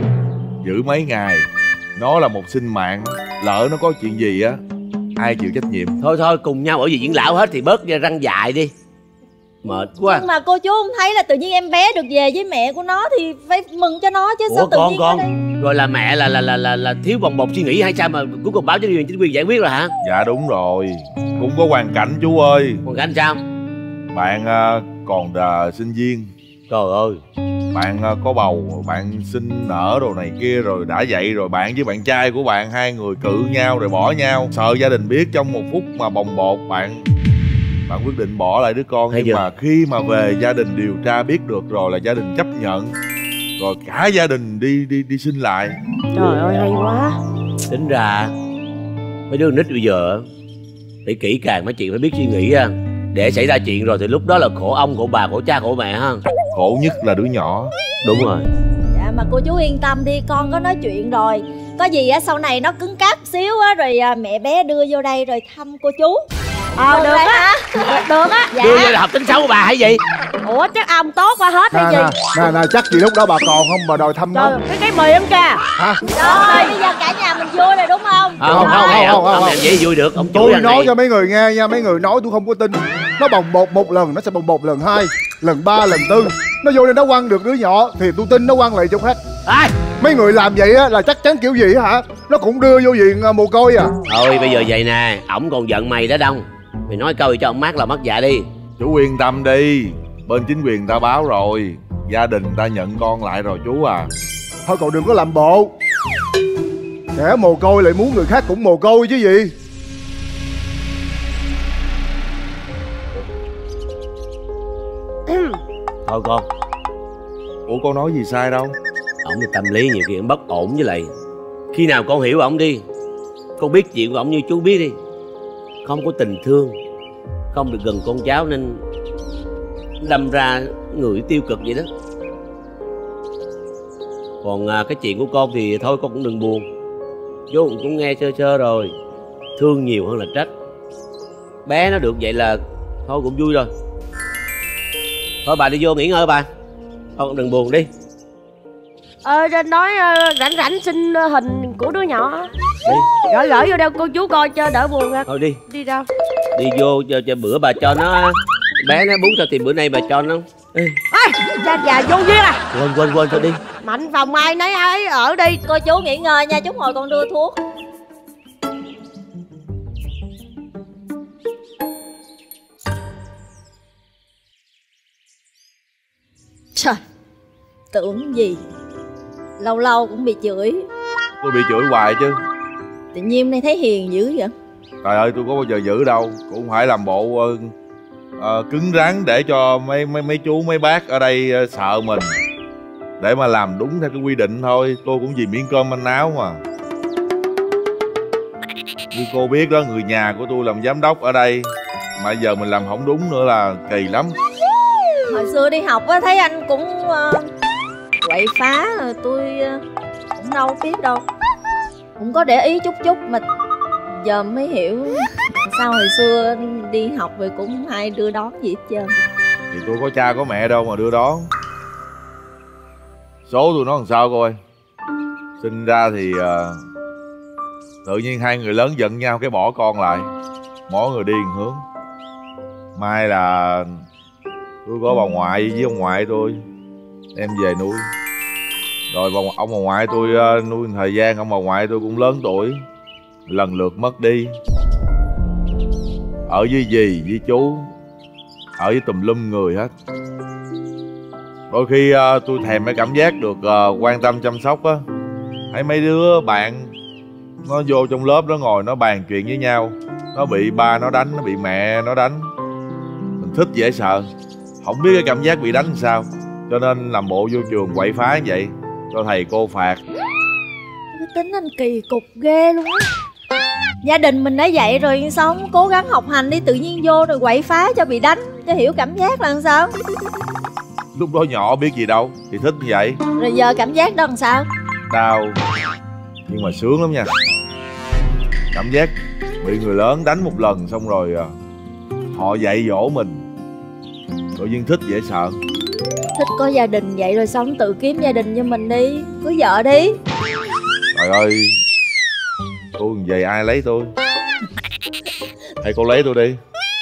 Giữ mấy ngày? Nó là một sinh mạng. Lỡ nó có chuyện gì á, ai chịu trách nhiệm? Thôi thôi cùng nhau ở viện dưỡng lão hết thì bớt răng dại đi. Mệt quá. Nhưng mà cô chú không thấy là tự nhiên em bé được về với mẹ của nó thì phải mừng cho nó chứ. Ủa, sao tự con nhiên con đây... rồi là mẹ là là là là, là thiếu bồng bột suy nghĩ hay sao mà cuối cùng báo cho chính quyền chính quyền giải quyết rồi hả? Dạ đúng rồi, cũng có hoàn cảnh chú ơi. Hoàn cảnh sao? Bạn uh, còn là sinh viên. Trời ơi. Bạn uh, có bầu, bạn sinh nở đồ này kia rồi đã vậy rồi bạn với bạn trai của bạn hai người cự nhau rồi bỏ nhau. Sợ gia đình biết trong một phút mà bồng bột bạn bạn quyết định bỏ lại đứa con. Nhưng mà khi mà về gia đình điều tra biết được rồi là gia đình chấp nhận, rồi cả gia đình đi đi đi sinh lại. Trời ơi hay quá. Tính ra mấy đứa nít bây giờ phải kỹ càng mấy chuyện phải biết suy nghĩ ha. Để xảy ra chuyện rồi thì lúc đó là khổ ông, khổ bà, khổ cha, khổ mẹ ha. Khổ nhất là đứa nhỏ. Đúng rồi. Dạ mà cô chú yên tâm đi, con có nói chuyện rồi. Có gì á sau này nó cứng cáp xíu á rồi à, mẹ bé đưa vô đây rồi thăm cô chú. Ờ được á. Được á. Dạ. Đưa vô là học tính xấu của bà hay gì? Ủa chắc ông tốt qua hết hay nè, gì? Nè nè chắc gì lúc đó bà còn không bà đòi thăm nó. Trời, cái cái miệng kìa. Hả? Rồi bây giờ cả nhà mình vui rồi đúng không? À, không, không, không, không, không làm gì vui được. Ông tôi nói này. Cho mấy người nghe nha, mấy người nói tôi không có tin. Nó bồng bột một lần, nó sẽ bồng bột lần hai, lần ba, lần tư. Nó vô đây nó quăng được đứa nhỏ thì tôi tin nó quăng lại chỗ khác. À. Mấy người làm vậy á là chắc chắn kiểu gì hả? Nó cũng đưa vô viện mồ côi à. Thôi bây giờ vậy nè, ổng còn giận mày đó Đông. Mày nói câu cho ông mát là mất dạ đi. Chú yên tâm đi, bên chính quyền ta báo rồi, gia đình ta nhận con lại rồi chú à. Thôi cậu đừng có làm bộ. Kẻ mồ côi lại muốn người khác cũng mồ côi chứ gì. Thôi con. Ủa con nói gì sai đâu. Ổng thì tâm lý nhiều khi ổng bất ổn với lại. Khi nào con hiểu ổng đi, con biết chuyện của ổng như chú biết đi. Không có tình thương, không được gần con cháu nên đâm ra người tiêu cực vậy đó. Còn à, cái chuyện của con thì thôi con cũng đừng buồn. Vô cũng nghe sơ sơ rồi. Thương nhiều hơn là trách. Bé nó được vậy là thôi cũng vui rồi. Thôi bà đi vô nghỉ ngơi bà. Thôi đừng buồn đi. Ờ nói uh, rảnh rảnh xin uh, hình của đứa nhỏ. Đi. Gửi gửi vô đâu cô chú coi cho đỡ buồn ha. Thôi đi. Đi đâu? Đi vô cho, cho bữa bà cho nó. Bé nó bún sao thì bữa nay bà cho nó. Ê, cha già vô duyên à. Quên quên quên thôi đi. Mạnh phòng ai nấy ấy ở đi. Cô chú nghỉ ngơi nha, chút hồi con đưa thuốc. Trời, tưởng gì lâu lâu cũng bị chửi. Tôi bị chửi hoài chứ. Tự nhiên nay thấy hiền dữ vậy. Trời ơi tôi có bao giờ dữ đâu. Cũng phải làm bộ uh, uh, cứng rắn để cho mấy mấy mấy chú mấy bác ở đây uh, sợ mình, để mà làm đúng theo cái quy định thôi. Tôi cũng vì miếng cơm manh áo mà. Như cô biết đó, người nhà của tôi làm giám đốc ở đây, mà giờ mình làm không đúng nữa là kỳ lắm. Hồi xưa đi học á thấy anh cũng uh, quậy phá, tôi uh, cũng đâu biết đâu, cũng có để ý chút chút mà giờ mới hiểu sao hồi xưa đi học rồi cũng không ai đưa đón gì hết trơn. Thì tôi có cha có mẹ đâu mà đưa đón. Số tôi nói làm sao coi. Sinh ra thì uh, tự nhiên hai người lớn giận nhau cái bỏ con lại, mỗi người đi một hướng. Mai là tôi có bà ngoại với ông ngoại tôi em về nuôi. Rồi bà, ông bà ngoại tôi uh, nuôi thời gian, ông bà ngoại tôi cũng lớn tuổi, lần lượt mất đi. Ở với dì, với chú, ở với tùm lum người hết. Đôi khi uh, tôi thèm cái cảm giác được uh, quan tâm chăm sóc á. Thấy mấy đứa bạn nó vô trong lớp nó ngồi nó bàn chuyện với nhau, nó bị ba nó đánh, nó bị mẹ nó đánh, mình thích dễ sợ, không biết cái cảm giác bị đánh làm sao, cho nên làm bộ vô trường quậy phá như vậy cho thầy cô phạt. Cái tính anh kỳ cục ghê luôn á. Gia đình mình đã vậy rồi sao không cố gắng học hành đi, tự nhiên vô rồi quậy phá cho bị đánh, cho hiểu cảm giác là làm sao. Lúc đó nhỏ biết gì đâu thì thích như vậy. Rồi giờ cảm giác đó làm sao? Đau nhưng mà sướng lắm nha. Cảm giác bị người lớn đánh một lần xong rồi à, họ dạy dỗ mình, tự nhiên thích dễ sợ. Thích có gia đình vậy rồi sao không tự kiếm gia đình cho mình đi, cưới vợ đi. Trời ơi, tôi về ai lấy tôi? Hay cô lấy tôi đi.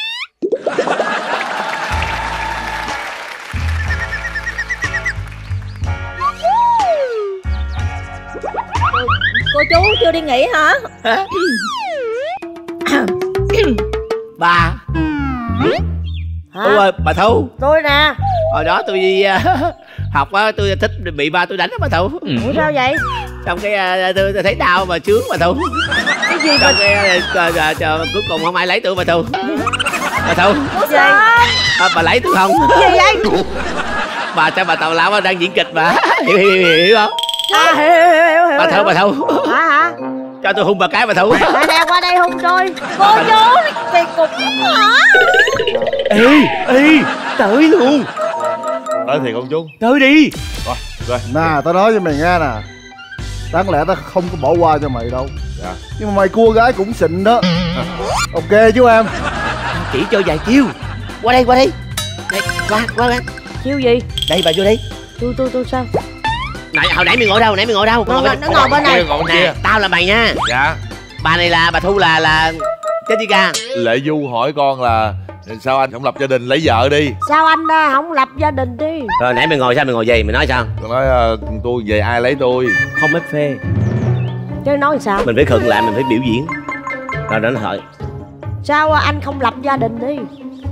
Cô chú chưa đi nghỉ hả? Bà. Hả? Ủa ơi, bà Thu. Tôi nè. Hồi đó tôi đi uh, học á, tôi thích bị ba tôi đánh đó bà Thu. Ủa sao vậy? Xong cái uh, tôi, tôi thấy đau mà chướng bà Thu. Cái gì Xong mà... cái uh, uh, uh, uh, cuối cùng không ai lấy tôi bà Thu. Bà Thu. Ủa gì? À, bà lấy tôi không? Cái gì vậy? Bà cho bà Tào Lao đang diễn kịch mà. Hiểu, hiểu, hiểu, hiểu không? À, hiểu, hiểu, hiểu, hiểu, Bà Thu, bà Thu. Hả hả? Cho tôi hung bà cái bà Thu. Lại nè, qua đây hung tôi. Cô chú kỳ cục hả? Ê, ê, tới luôn. Tới thì con chú. Tới đi. Rồi, rồi. Nè, tao nói với mày nghe nè, đáng lẽ tao không có bỏ qua cho mày đâu. Dạ. Nhưng mà mày cua gái cũng xịn đó. Ok chú em. Chỉ cho vài chiêu. Qua đây, qua đây. Đây, qua, qua, qua. Chiêu gì? Đây, bà vô đây. Tôi, tôi, tôi sao? Nãy, hồi nãy mày ngồi đâu, nãy mày ngồi đâu? Nó, nó ngồi bên này. Ngồi Nè, kia. tao là mày nha. Dạ. Bà này là, bà Thu là, là Jessica. Lệ Du hỏi con là sao anh không lập gia đình lấy vợ đi. Sao anh uh, không lập gia đình đi? Rồi nãy mày ngồi sao mày ngồi gì? Mày nói sao? Con nói uh, tôi về ai lấy tôi. Không ép phê. Chứ nói sao? Mình phải khựng lại, mình phải biểu diễn. Rồi đó nó hỏi. Sao uh, anh không lập gia đình đi?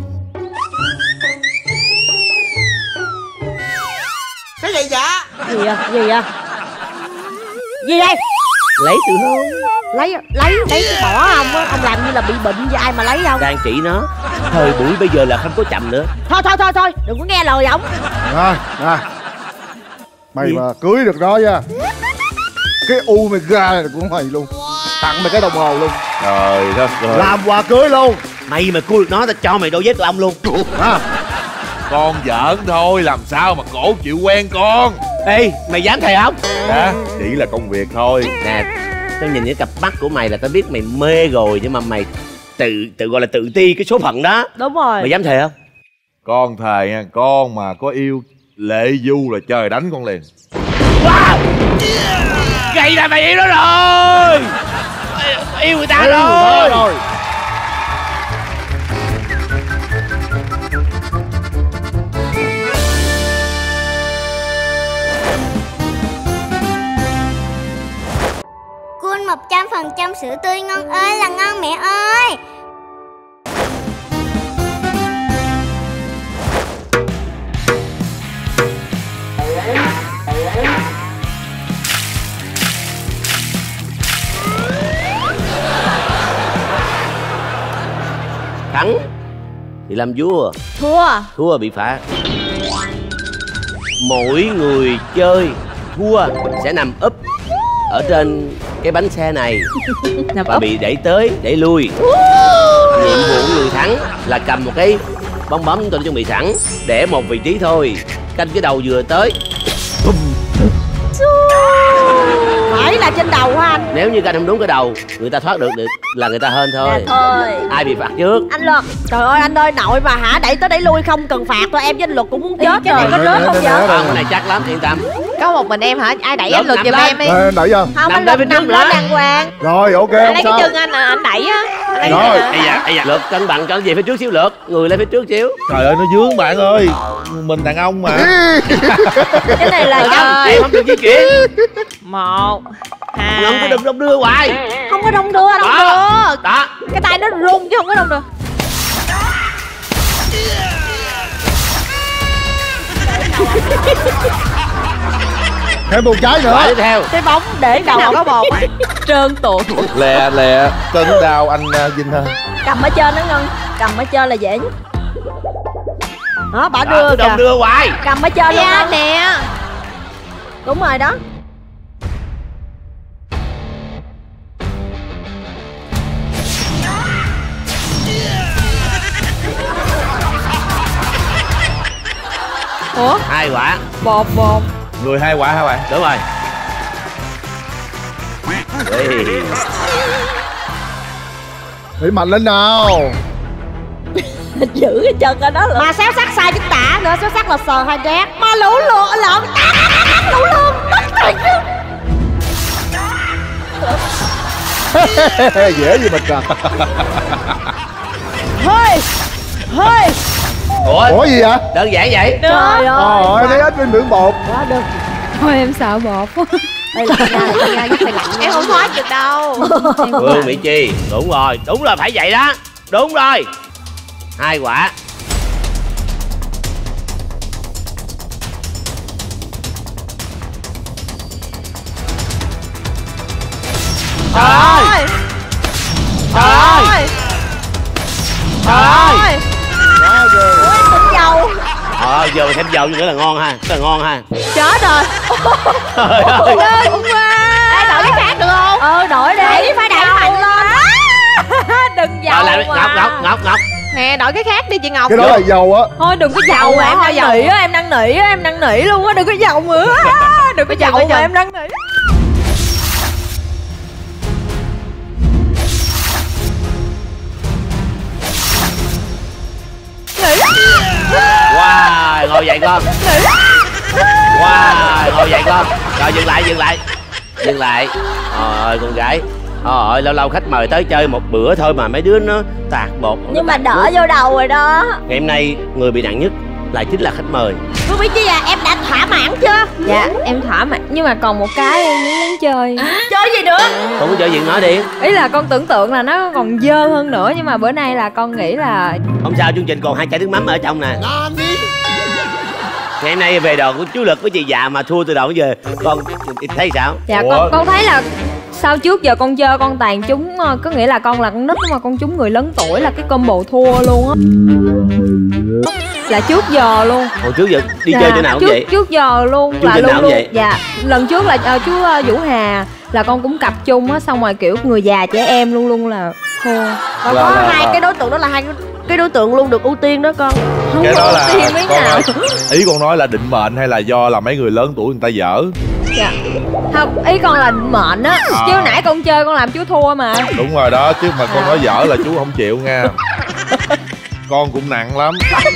Cái gì vậy? Gì à? Gì à? Gì đây? Lấy từ hôn. Lấy, lấy, lấy cái bỏ ông á. Ông làm như là bị bệnh với ai mà lấy không? Đang chỉ nó. Thời buổi bây giờ là không có chậm nữa. Thôi, thôi, thôi, thôi, đừng có nghe lời ổng. Nè, nè, mày Gì? mà cưới được đó nha, cái u mày ra này cũng mày luôn. Tặng mày cái đồng hồ luôn. Trời đất ơi. Làm quà cưới luôn. Mày mà cua được nó, tao cho mày đôi dép của ông luôn. À, Con giỡn thôi, làm sao mà cổ chịu quen con. Ê, mày dám thề không? Dạ, chỉ là công việc thôi. Nè, tao nhìn cái cặp mắt của mày là tao biết mày mê rồi. Nhưng mà mày tự tự gọi là tự ti cái số phận đó. Đúng rồi. Mày dám thề không? Con thề nha, con mà có yêu Lệ Du là trời đánh con liền. Wow! Vậy là mày yêu nó rồi. Yêu người ta rồi. rồi. Cool một trăm phần trăm sữa tươi ngon ơi là ngon mẹ ơi. Thắng thì làm vua, Thua. thua bị phạt. Mỗi người chơi thua sẽ nằm úp ở trên cái bánh xe này và bị đẩy tới đẩy lui. Nhiệm vụ của người thắng là cầm một cái bong bóng chúng tôi đã chuẩn bị sẵn, để một vị trí thôi, canh cái đầu vừa tới. Phải là là trên đầu hả anh? Nếu như canh không đúng cái đầu, người ta thoát được được là người ta hên thôi. Dạ thôi. Ai bị phạt trước? Anh Luật. Trời ơi anh ơi, nội mà hả, đẩy tới đẩy lui không cần phạt thôi, em với anh Luật cũng muốn chết. Cái này có rớt không vậy? Không, cái này chắc lắm, yên tâm. Có một mình em hả? Ai đẩy Luật anh Luật nằm giùm lên. em đi. Ê, đẩy chưa? Không, Nằm anh đây Luật bên nằm trước lên nữa. đàng hoàng. Rồi ok Anh không lấy sao. cái chân anh à, anh đẩy á. Anh lấy Rồi. cái chân Ây da, ây da. Lượt cân bằng cho về phía trước xíu lượt. Người lên phía trước xíu. Trời ơi nó dướng bạn ơi. Mình đàn ông mà. Cái này là Không, em không được di chuyển. Một, hai. Không có đừng đong đưa hoài. không có đông đưa, đông Đó. đưa. Đó. Cái tay nó run chứ không có đông được. Thêm một trái nữa. Quả tiếp theo. Cái bóng để Cái đầu nào có một á. Trơn tuột. Lẹ lẹ cân đao anh uh, Vinh ơi. cầm ở trên đó Ngân, cầm ở trên là dễ nhất. Đó, bả Đó, đưa cứ đong kìa, đưa hoài. cầm ở trên luôn Dạ Ngân. nè. Đúng rồi đó. Ủa? Hai quả. Bột bột. Người hai quả hả bạn? Đúng rồi. Ê. Để mạnh lên nào. Giữ cái chân ở đó luôn. Mà xéo sắc sai chính tả nữa, xéo sắc là sờ hai đét. Mà lũ lụa lộn. Lũ lụa mất tiền chứ. Dễ gì mình à. Hơi hơi. Ủa? Ủa gì vậy? Đơn giản vậy. Trời ơi. Trời thấy ít bên miệng bột. Quá được. Thôi em sợ bột quá. Đây là nha, đây nha, phải lạnh. Em không thoát được đâu. Phương Mỹ Chi. Đúng rồi. Đúng rồi, phải vậy đó. Đúng rồi. Hai quả. Trời ơi. Trời ơi. Trời ơi. Ủa em tỉnh dầu. Ờ, giờ mà thêm dầu nữa là ngon ha. Rất là ngon ha. Chết rồi. Trời ơi. Đừng quá. Ê, đổi cái khác được không? Ờ đổi đi. Đẩy phải đẩy mạnh lên. Đừng Rồi dầu lại mà. Ngọc, Ngọc, Ngọc, Ngọc. Nè, đổi cái khác đi chị Ngọc. Cái đó là dầu á. Thôi đừng có Dầu dầu mà, em thôi đang dầu. nỉ á, em đang nỉ á, em đang nỉ luôn á, đừng có dầu nữa. Đừng có Bây giờ, dầu bây giờ. mà em đang nỉ. Wow, ngồi dậy con. Wow, ngồi dậy con. Rồi dừng lại, dừng lại. Dừng lại. Trời ơi con gái. Trời ơi, lâu lâu khách mời tới chơi một bữa thôi mà mấy đứa nó tạt bột. Nhưng mà đỡ vô đầu rồi đó. Ngày hôm nay người bị nặng nhất lại chính là khách mời. Phương Mỹ Chi à, em đã thỏa mãn chưa? Dạ em thỏa mãn, nhưng mà còn một cái em muốn chơi. Chơi gì nữa? Không có chơi gì nói đi. Ý là con tưởng tượng là nó còn dơ hơn nữa, nhưng mà bữa nay là con nghĩ là Không sao, chương trình còn hai chai nước mắm ở trong nè. Ngày hôm nay về đò của chú Lực với chị Dạ mà thua từ đầu đến giờ. Con thấy sao? dạ Ủa? con con thấy là sao trước giờ con chơi con tàn trúng, có nghĩa là con là con nít mà con trúng người lớn tuổi là cái combo thua luôn á. Là trước giờ luôn. Hồi trước giờ đi Dạ, chơi chỗ nào cũng trước, vậy. trước giờ luôn Chương là trình luôn nào luôn. vậy? Dạ lần trước là uh, chú uh, Vũ Hà là con cũng cặp chung á, xong rồi kiểu người già trẻ em luôn luôn là thua. Còn Là- có là- hai là- cái đối tượng đó là hai cái đối tượng luôn được ưu tiên đó con. Không Cái có đó là ưu tiên mấy con nào. nói, ý con nói là định mệnh hay là do là mấy người lớn tuổi người ta dở. Dạ. Không, ý con là định mệnh á. À. Chứ nãy con chơi con làm chú thua mà. Đúng rồi đó, chứ mà con nói dở là chú không chịu nha. Con cũng nặng lắm.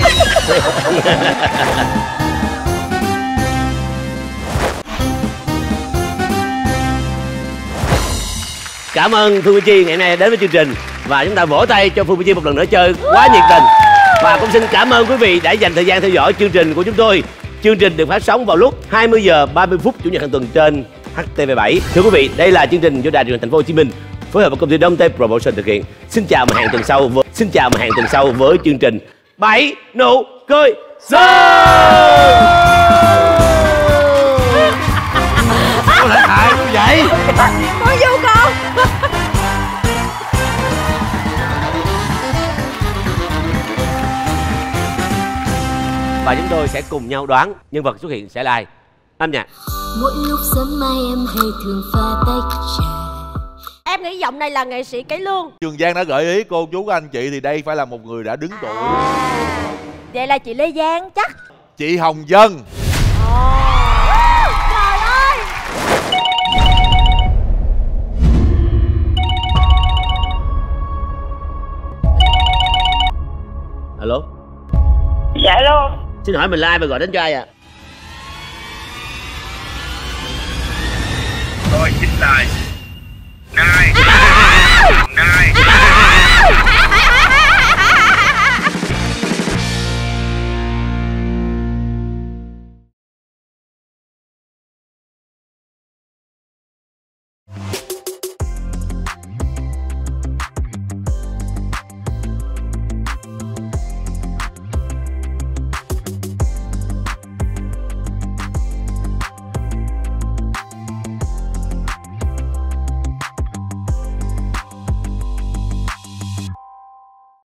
Cảm ơn Phương Mỹ Chi ngày hôm nay đến với chương trình. Và chúng ta vỗ tay cho Phương Mỹ Chi một lần nữa chơi quá nhiệt tình. Và cũng xin cảm ơn quý vị đã dành thời gian theo dõi chương trình của chúng tôi. Chương trình được phát sóng vào lúc hai mươi giờ ba mươi phút chủ nhật hàng tuần trên H T V bảy. Thưa quý vị, đây là chương trình do Đài Truyền hình Thành phố Hồ Chí Minh phối hợp với công ty Đông Tây Promotion thực hiện. Xin chào và hẹn tuần sau với xin chào và hẹn tuần sau với chương trình Bảy Nụ Cười Sơn. Có thể hại như vậy. Con vô con. Và chúng tôi sẽ cùng nhau đoán nhân vật xuất hiện sẽ là ai. Âm nhạc. Mỗi lúc sớm mai em hay thường pha tách trà. Em nghĩ giọng này là nghệ sĩ cải lương. Trường Giang đã gợi ý cô chú anh chị thì đây phải là một người đã đứng tuổi. Vậy là chị Lê Giang chắc. Chị Hồng Vân. Trời ơi. Alo. Dạ alo. Xin hỏi mình là ai và gọi đến cho ai ạ? Tôi chính là Nai.